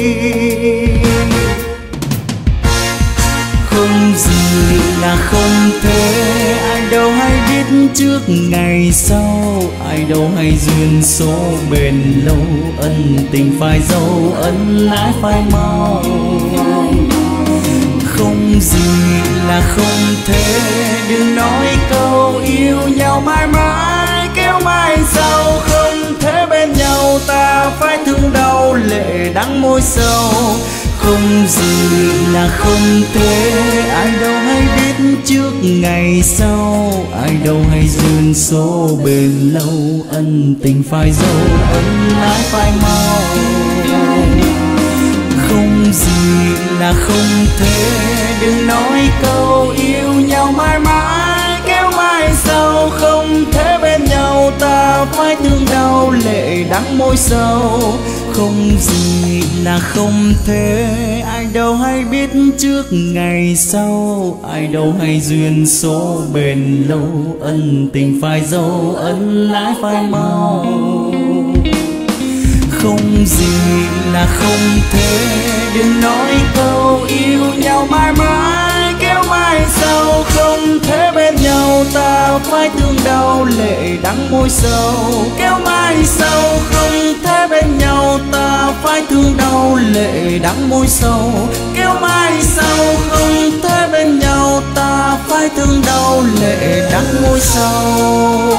Không gì là không thể, ai đâu hay biết trước ngày sau. Ai đâu hay duyên số bền lâu, ân tình phải dấu ân ái phải mau. Không gì là không thể, đừng nói câu yêu nhau mãi mãi kéo mai sau. Không thể bên nhau ta phải thương đau lệ đắng môi sâu. không gì là không thể. Ai đâu hay biết trước ngày sau, ai đâu hay duyên số bền lâu. Ân tình phải dấu, ân ái phải mau. Không gì là không thể, đừng nói câu yêu nhau mãi mãi kéo mai sau. Không thể bên nhau ta phải thương đau, lệ đắng môi sâu. Không gì là không thể, ai đâu hay biết trước ngày sau, ai đâu hay duyên số bền lâu. Ân tình phải dấu, ân ái phải mau. Không gì là không thể, đừng nói câu yêu nhau mãi mãi kéo mai sau. Không thể bên nhau ta phải thương đau, lệ đắng môi sâu kéo mai sau. Không thể bên nhau ta phải thương đau, lệ đắng môi sâu kéo mai sau. Không thể bên nhau ta phải thương đau, lệ đắng môi sâu.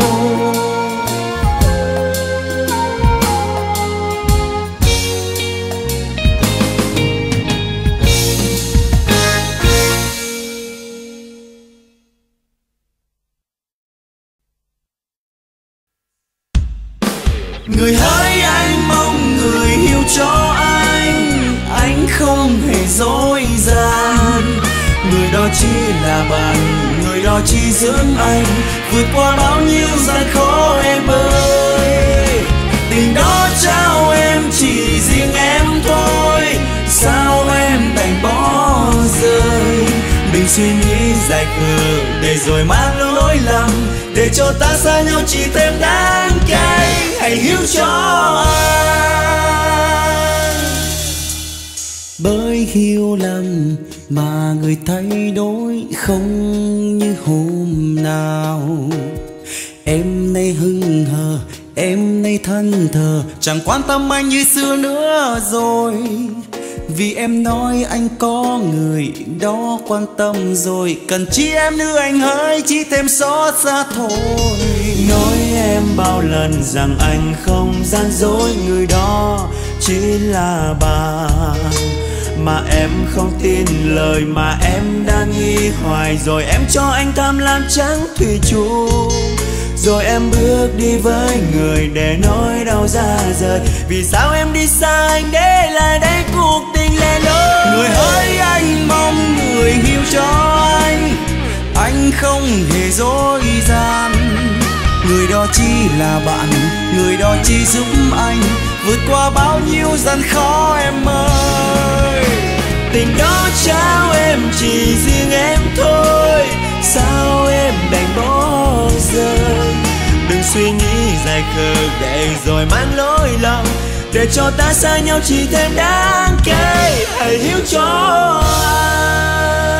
Người hỡi anh mong người hiểu cho anh không hề dối gian. Người đó chỉ là bạn, người đó chỉ dưỡng anh vượt qua bao nhiêu gian khó em ơi. Tình đó trao em chỉ riêng em thôi, sao em đành bỏ rơi. Đừng suy nghĩ dài khờ để rồi mang lỗi lầm, để cho ta xa nhau chỉ thêm đáng cay. Hãy hiểu cho anh, bởi hiểu lầm mà người thay đổi không như hôm nào. Em nay hững hờ, em nay thân thờ, chẳng quan tâm anh như xưa nữa rồi. Vì em nói anh có người đó quan tâm rồi, cần chi em nữa anh hỡi chỉ thêm xót xa thôi. Nói em bao lần rằng anh không gian dối, người đó chỉ là bạn. Mà em không tin lời mà em đang nghi hoài, rồi em cho anh tham lam trắng thủy chung. Rồi em bước đi với người để nỗi đau ra rời. Vì sao em đi xa anh để lại đây cuộc tình lẻ loi. Người hỡi anh mong người hiểu cho anh không hề dối gian. Người đó chỉ là bạn, người đó chỉ giúp anh vượt qua bao nhiêu gian khó em ơi. Tình đó trao em chỉ riêng em thôi, sao em đành bỏ rơi. Đừng suy nghĩ dài khờ để rồi mang lỗi lầm, để cho ta xa nhau chỉ thêm đáng cay. Hãy hiểu cho anh.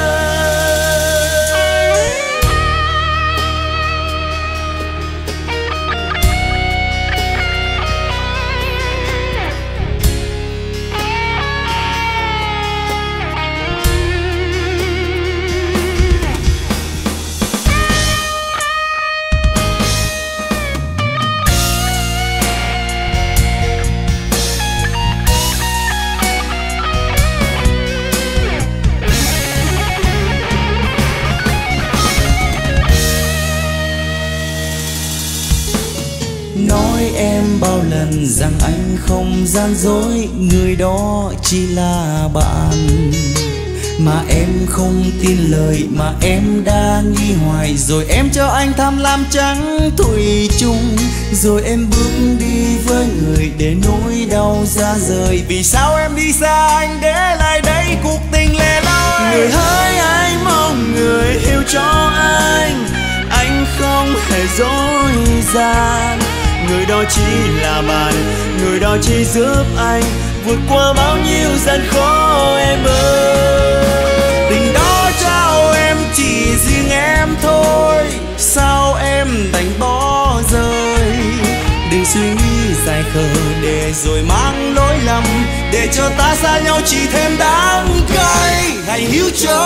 Nói em bao lần rằng anh không gian dối, người đó chỉ là bạn. Mà em không tin lời mà em đã nghi hoài, rồi em cho anh tham lam trắng thủy chung. Rồi em bước đi với người để nỗi đau ra rời. Vì sao em đi xa anh để lại đây cuộc tình lẻ loi. Người hỡi anh mong người hiểu cho anh không hề dối gian. Người đó chỉ là bạn, người đó chỉ giúp anh vượt qua bao nhiêu gian khó em ơi. Tình đó trao em chỉ riêng em thôi, sao em đành bỏ rơi. Đừng suy nghĩ dài khờ để rồi mang lỗi lầm, để cho ta xa nhau chỉ thêm đáng cay. Hãy hiểu cho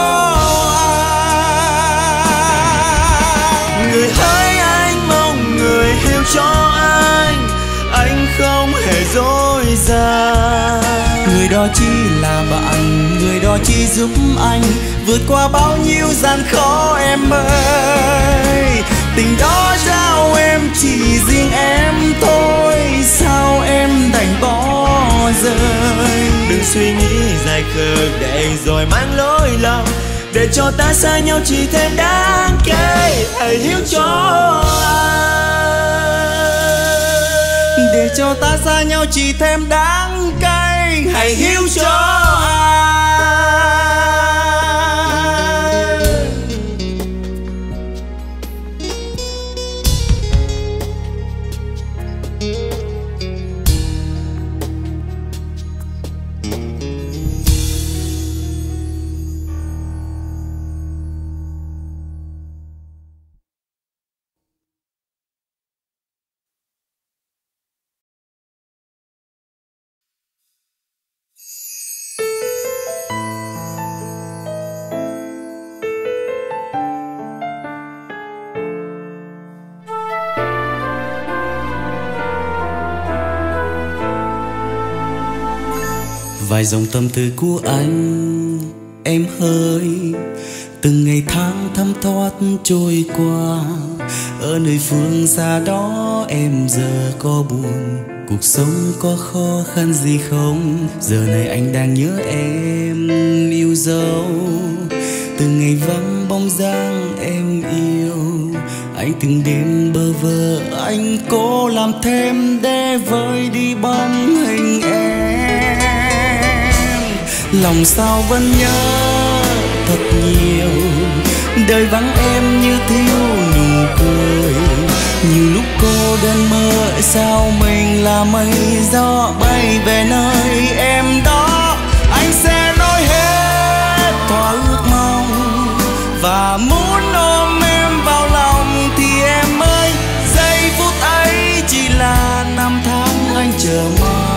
anh. Người hỡi anh mong người hiểu cho anh không hề dối gian. Người đó chỉ là bạn, người đó chỉ giúp anh vượt qua bao nhiêu gian khó em ơi. Tình đó trao em chỉ riêng em thôi, sao em đành bỏ rơi. Đừng suy nghĩ dài khờ để rồi mang lỗi lầm, để cho ta xa nhau chỉ thêm đáng kể. Hãy hiểu cho anh, để cho ta xa nhau chỉ thêm đắng cay. Hãy hiểu cho anh. Vài dòng tâm tư của anh em hỡi, từng ngày tháng thấm thoát trôi qua. Ở nơi phương xa đó em giờ có buồn, cuộc sống có khó khăn gì không? Giờ này anh đang nhớ em yêu dấu, từng ngày vắng bóng dáng em yêu. Anh từng đêm bơ vơ, anh cố làm thêm để vơi đi bóng hình em. Lòng sao vẫn nhớ thật nhiều, đời vắng em như thiếu nụ cười. Nhiều lúc cô đơn mơ sao mình là mây gió bay về nơi em đó. Anh sẽ nói hết thỏa ước mong và muốn ôm em vào lòng thì em ơi, giây phút ấy chỉ là năm tháng anh chờ mong.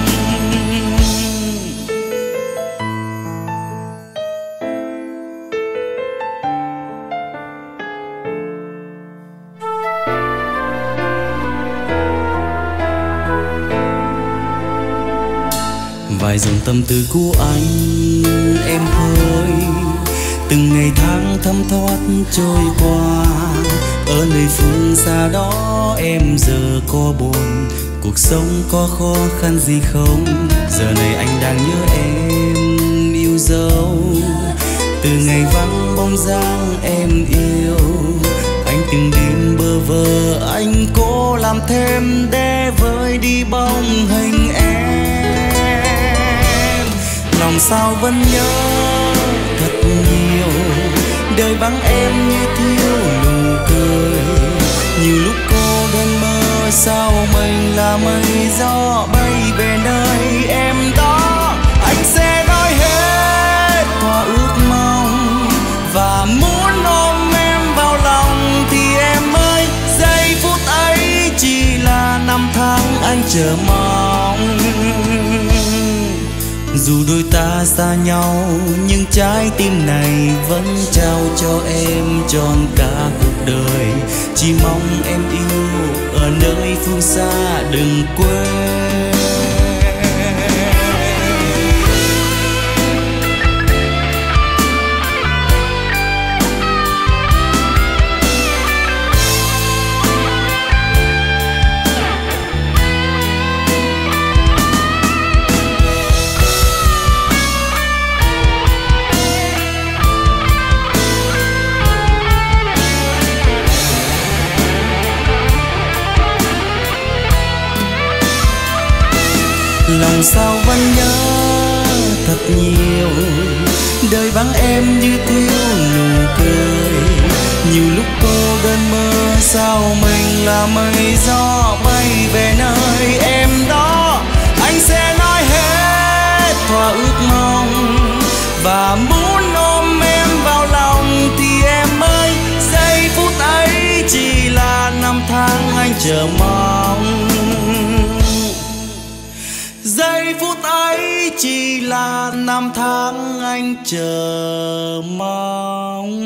Vài dòng tâm tư của anh em ơi, từng ngày tháng thấm thoát trôi qua. Ở nơi phương xa đó em giờ có buồn, cuộc sống có khó khăn gì không? Giờ này anh đang nhớ em yêu dấu, từ ngày vắng bóng dáng em yêu. Anh từng đêm bơ vơ, anh cố làm thêm để vơi đi bóng hình em. Lòng sao vẫn nhớ thật nhiều, đời vắng em như thiếu nụ cười. Nhiều lúc cô đơn mơ sao mình là mây gió bay về nơi em đó. Anh sẽ nói hết thỏa ước mong và muốn ôm em vào lòng thì em ơi, giây phút ấy chỉ là năm tháng anh chờ mong. Dù đôi ta xa nhau nhưng trái tim này vẫn trao cho em trọn cả cuộc đời. Chỉ mong em yêu ở nơi phương xa đừng quên. Lòng sao vẫn nhớ thật nhiều, đời vắng em như thiếu nụ cười. Nhiều lúc cô đơn mơ sao mình là mây gió bay về nơi em đó. Anh sẽ nói hết thỏa ước mong và muốn ôm em vào lòng thì em ơi, giây phút ấy chỉ là năm tháng anh chờ mong. Giây phút ấy chỉ là năm tháng anh chờ mong.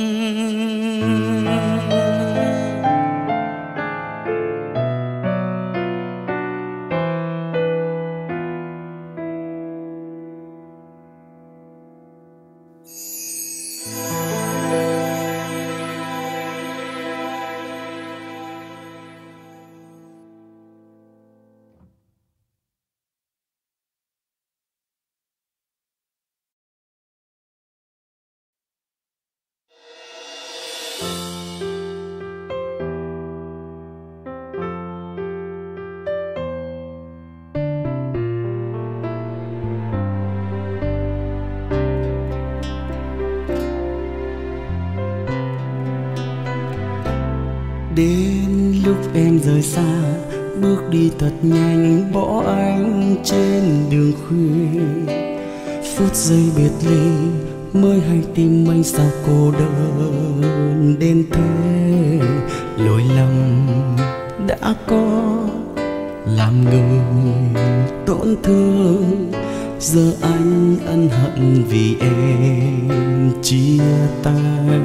em rời xa, bước đi thật nhanh bỏ anh trên đường khuya. Phút giây biệt ly mới hay tim anh sao cô đơn đến thế. Lỗi lầm đã có làm người tổn thương, giờ anh ân hận vì em chia tay.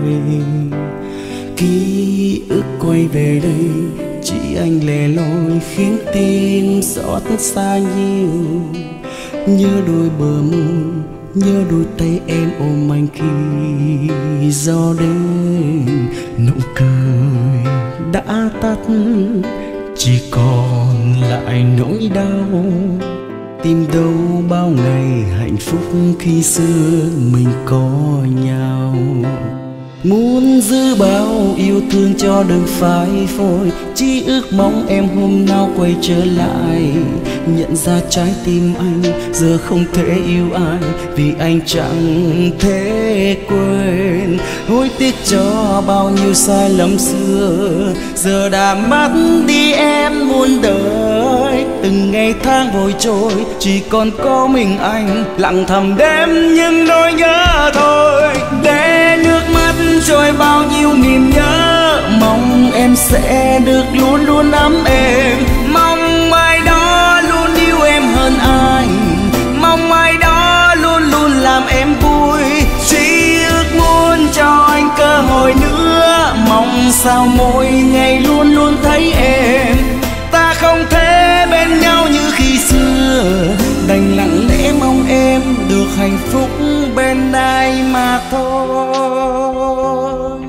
Ký ức quay về đây chỉ anh lẻ loi khiến tim xót xa nhiều. Nhớ đôi bờ môi, nhớ đôi tay em ôm anh khi gió đến. Nụ cười đã tắt, chỉ còn lại nỗi đau. Tìm đâu bao ngày hạnh phúc khi xưa mình có nhau. Muốn giữ bao yêu thương cho đừng phai phôi, chỉ ước mong em hôm nào quay trở lại. Nhận ra trái tim anh giờ không thể yêu ai, vì anh chẳng thể quên. Hối tiếc cho bao nhiêu sai lầm xưa, giờ đã mất đi em muôn đời. Từng ngày tháng vội trôi, chỉ còn có mình anh lặng thầm đêm những nỗi nhớ thôi. Để nước mắt trôi bao nhiêu niềm nhớ, mong em sẽ được luôn luôn ấm êm. Mong ai đó luôn yêu em hơn anh, mong ai đó luôn luôn làm em vui. Chỉ ước muốn cho anh cơ hội nữa, mong sao mỗi ngày luôn luôn thấy em. Ta không thể bên nhau như khi xưa, đành lặng lẽ mong em được hạnh phúc bên ai mà thôi.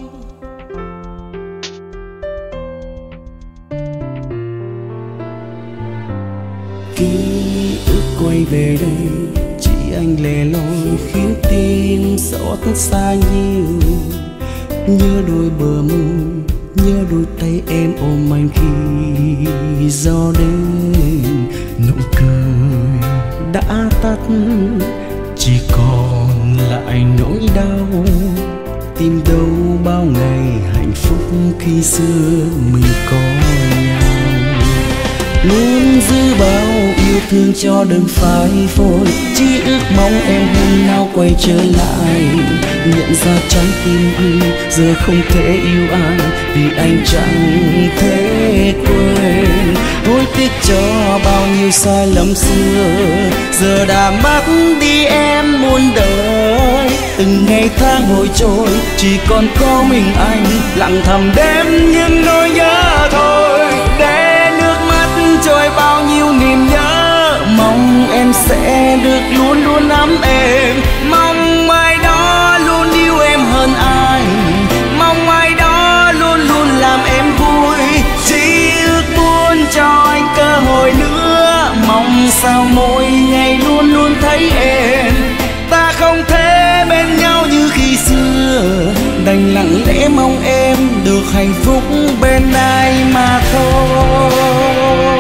Ký ức quay về đây chỉ anh lẻ loi khiến tim xót xa nhiều. Nhớ đôi bờ môi, nhớ đôi tay em ôm anh khi gió đến. Nụ cười đã tắt, chỉ còn lại nỗi đau. Tìm đâu bao ngày hạnh phúc khi xưa mình có nhau. Muốn giữ bao yêu thương cho đừng phai phôi, chỉ ước mong em hôm nào quay trở lại. Nhận ra trái tim anh giờ không thể yêu ai, vì anh chẳng thể quên. Hối tiếc cho bao nhiêu sai lầm xưa, giờ đã mất đi em muôn đời. Từng ngày tháng vội trôi, chỉ còn có mình anh lặng thầm đêm những nỗi nhớ thôi. Để nước mắt trôi bao nhiêu niềm nhớ, mong em sẽ được luôn luôn ấm êm. Mong ai đó luôn yêu em hơn ai, mong ai đó luôn luôn làm em vui. Chỉ ước muốn cho anh cơ hội nữa, mong sao mỗi ngày luôn luôn thấy em. Ta không thể bên nhau như khi xưa, đành lặng lẽ mong em được hạnh phúc bên ai mà thôi.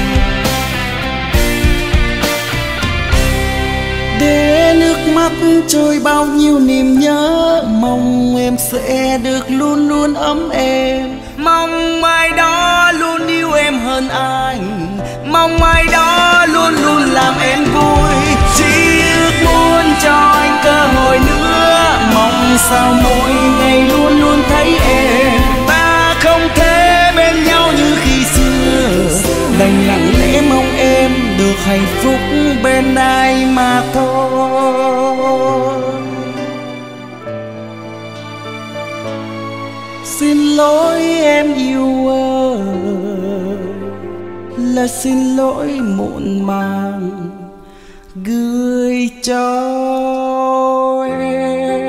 Để nước mắt trôi bao nhiêu niềm nhớ, mong em sẽ được luôn luôn ấm êm. Mong ai đó luôn yêu em hơn anh, mong ai đó luôn luôn làm em vui. Chỉ ước muốn cho anh cơ hội nữa, mong sao mỗi ngày luôn luôn thấy em. Ta không thể bên nhau như khi xưa, đành lặng lẽ mong em được hạnh phúc bên ai mà thôi. Xin lỗi em yêu ơi, là xin lỗi muộn màng gửi cho em.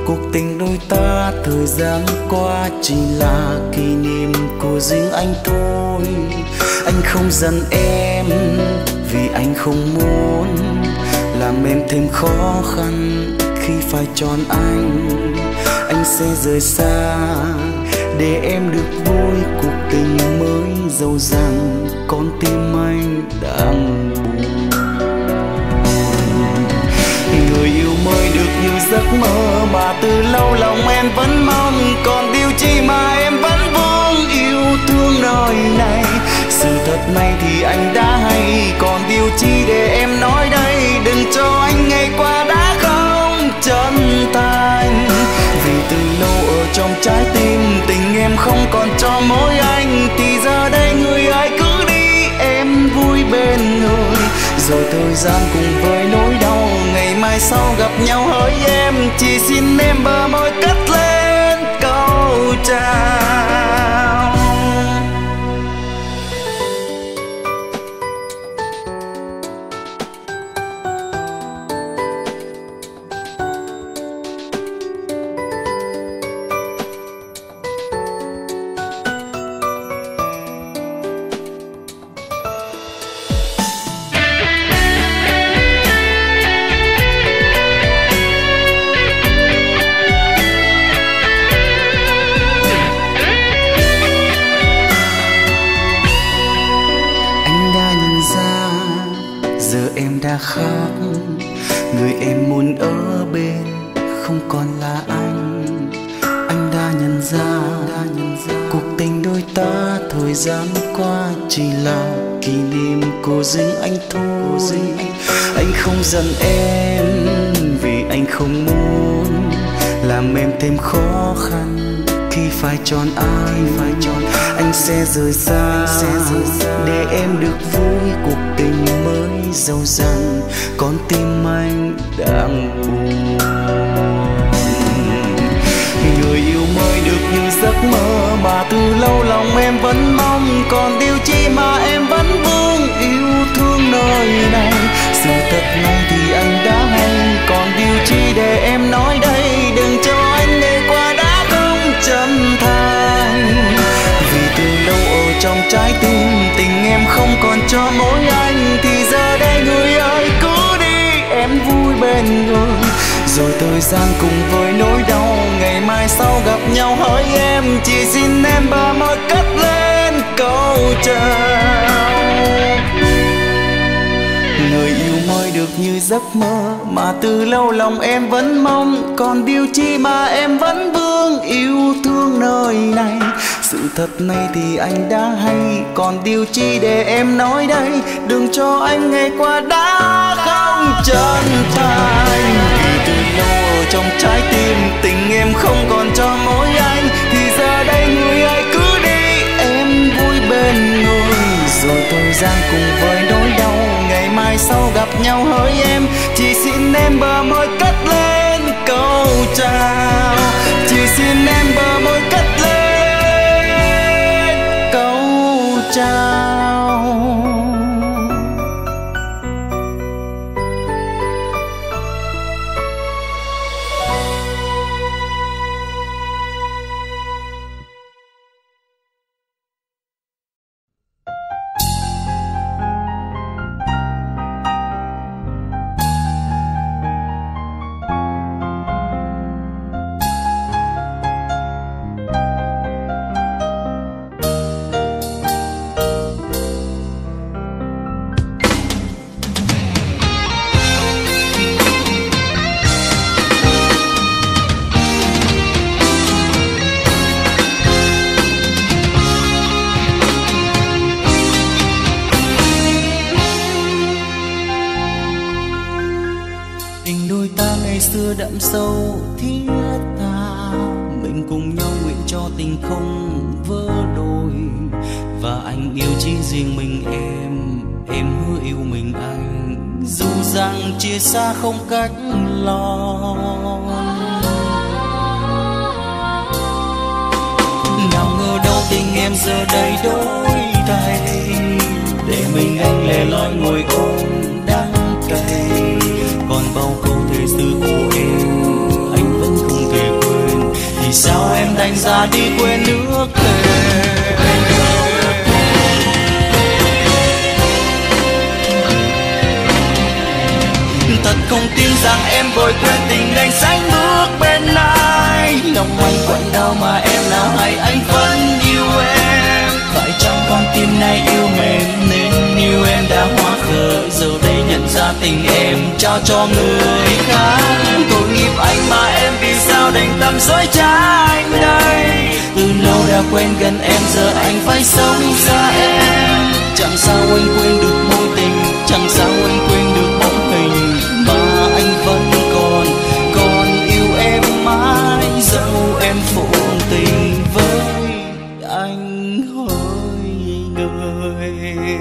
cuộc tình đôi ta thời gian qua chỉ là kỷ niệm của riêng anh thôi. Anh không giận em vì anh không muốn làm em thêm khó khăn khi phải chọn anh. Anh sẽ rời xa để em được vui cuộc tình mới, dẫu rằng con tim anh đang buồn. Người yêu mới được như giấc mơ mà từ lâu lòng em vẫn mong, còn điều chi mà em vẫn vương yêu thương nơi này. Sự thật này thì anh đã hay, còn điều chi để em nói đây. Đừng cho anh ngày qua đã không chân thành, vì từ lâu ở trong trái tim tình em không còn cho mỗi anh. Thì giờ đây người ai cứ đi, em vui bên người. Rồi thời gian cùng với nỗi đau, ngày mai sau gặp nhau hỡi em. Chỉ xin em bờ môi cất lên câu chào. Khác người em muốn ở bên không còn là anh. Anh đã nhận ra cuộc tình đôi ta thời gian qua chỉ là kỷ niệm của riêng anh thôi. Anh không giận em vì anh không muốn làm em thêm khó khăn khi phải chọn ai. Anh sẽ rời xa để em được vui cuộc tình mới, dẫu rằng con tim anh đang buồn. Người yêu mới được như giấc mơ mà từ lâu lòng em vẫn mong, còn điều chi mà em vẫn vương yêu thương nơi này. Sự thật này thì anh đã hay, còn điều chi để em nói đây. Đừng cho anh ngày qua đã không chân thành, vì từ lâu ở trong trái tim tình em không còn cho mỗi anh. Thì giờ đây người ơi cứ đi, em vui bên người. Rồi thời gian cùng với nỗi đau, ngày mai sau gặp nhau hỡi em. Chỉ xin em bờ môi cất lên câu chào. Người yêu mới được như giấc mơ mà từ lâu lòng em vẫn mong, còn điều chi mà em vẫn vương yêu thương nơi này. Sự thật này thì anh đã hay, còn điều chi để em nói đây. Đừng cho anh ngày qua đã không chân thành, vì từ lâu ở trong trái tim tình em không còn cho mỗi anh. Thì giờ đây người ai cứ đi, em vui bên người. Rồi thời gian cùng với nỗi đau, ngày mai sau gặp nhau hỡi em. Chỉ xin em bờ môi cất lên câu chào. Chỉ xin em bờ môi cất lên câu chào. Đậm sâu thiết tha, mình cùng nhau nguyện cho tình không vỡ đôi. Và anh yêu chỉ riêng mình em hứa yêu mình anh, dù rằng chia xa không cách lo. Nào ngờ đâu tình em giờ đây đổi thay, để mình anh lẻ loi ngồi ôm đắng cay. Còn bao câu thề xưa của em anh vẫn không thể đành ra đi quên nước thề. Thật không tin rằng em vội quên tình đành sánh bước bên ai. Lòng anh quặn đau mà em nào hay anh vẫn yêu em. Phải chăng con tim này yêu mềm nên yêu em đã hóa khờ. Giờ đây nhận ra tình em trao cho người khác. Tội nghiệp anh mà em vì sao đành tâm dối trá anh đây. Từ lâu đã quen gần em giờ anh phải sống xa em. Chẳng sao anh quên được mối tình, chẳng sao anh quên được bóng hình mà anh vẫn còn yêu em mãi. Dẫu em phụ tình với anh hỡi người.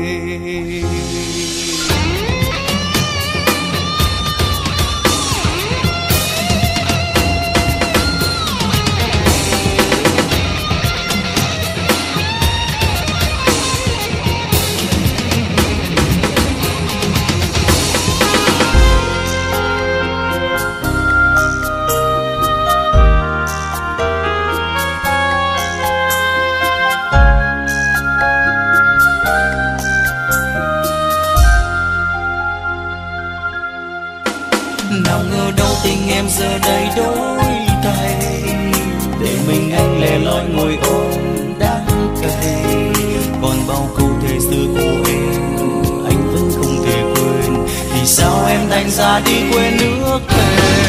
Nào ngờ đâu tình em giờ đây đổi thay, để mình anh lẻ loi ngồi ôm đắng cay. Còn bao câu thề xưa của em anh vẫn không thể quên. Vì sao em đành ra đi quên nước thề.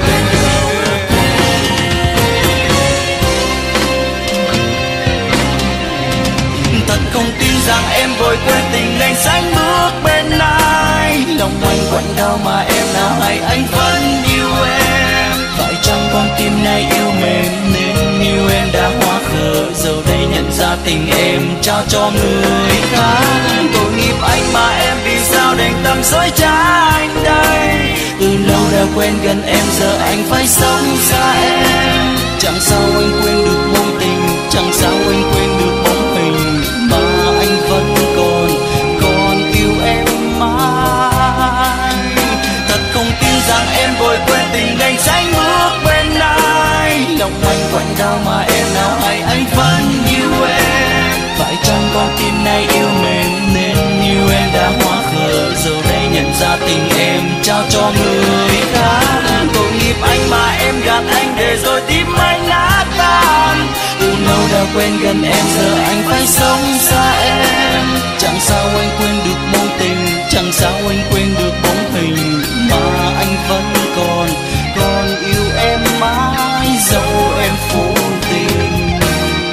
Thật không tin rằng em vội quên tình đành sánh bước bên ai. Lòng anh quặn đau mà em nào hay anh vẫn yêu em. Phải chăng con tim này yêu mềm nên yêu em đã hóa khờ. Giờ đây nhận ra tình em trao cho người khác. Tội nghiệp anh mà em vì sao đành tâm dối trá anh đây. Từ lâu đã quen gần em giờ anh phải sống xa em. Chẳng sao anh quên được mối tình, chẳng sao anh quên được bóng hình mà anh vẫn còn yêu em mãi. Thật không tin rằng em vội quên tình đành sánh bước bên ai. Lòng anh quặn đau mà em nào hay anh vẫn yêu em. Phải chăng con tim này yêu mềm nên yêu em đã hóa khờ. Giờ đây nhận ra tình em trao cho người khác. Tội nghiệp anh mà em gạt anh để rồi tim anh nát tan. Từ lâu đã quen gần em giờ anh phải sống xa em. Chẳng sao anh quên được mối tình, chẳng sao anh quên được bóng hình mà anh vẫn còn yêu em mãi. Dẫu em phụ tình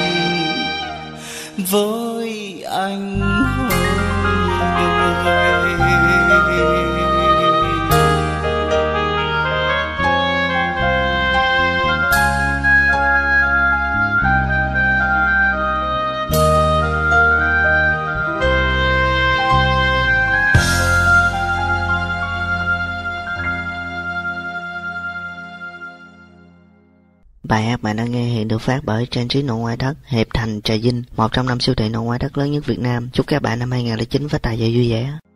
với anh hỡi người. Bài hát bạn đang nghe hiện được phát bởi trang trí nội ngoại thất Hiệp Thành Trà Vinh, một trong 5 siêu thị nội ngoại thất lớn nhất Việt Nam. Chúc các bạn năm 2009 phát tài và vui vẻ.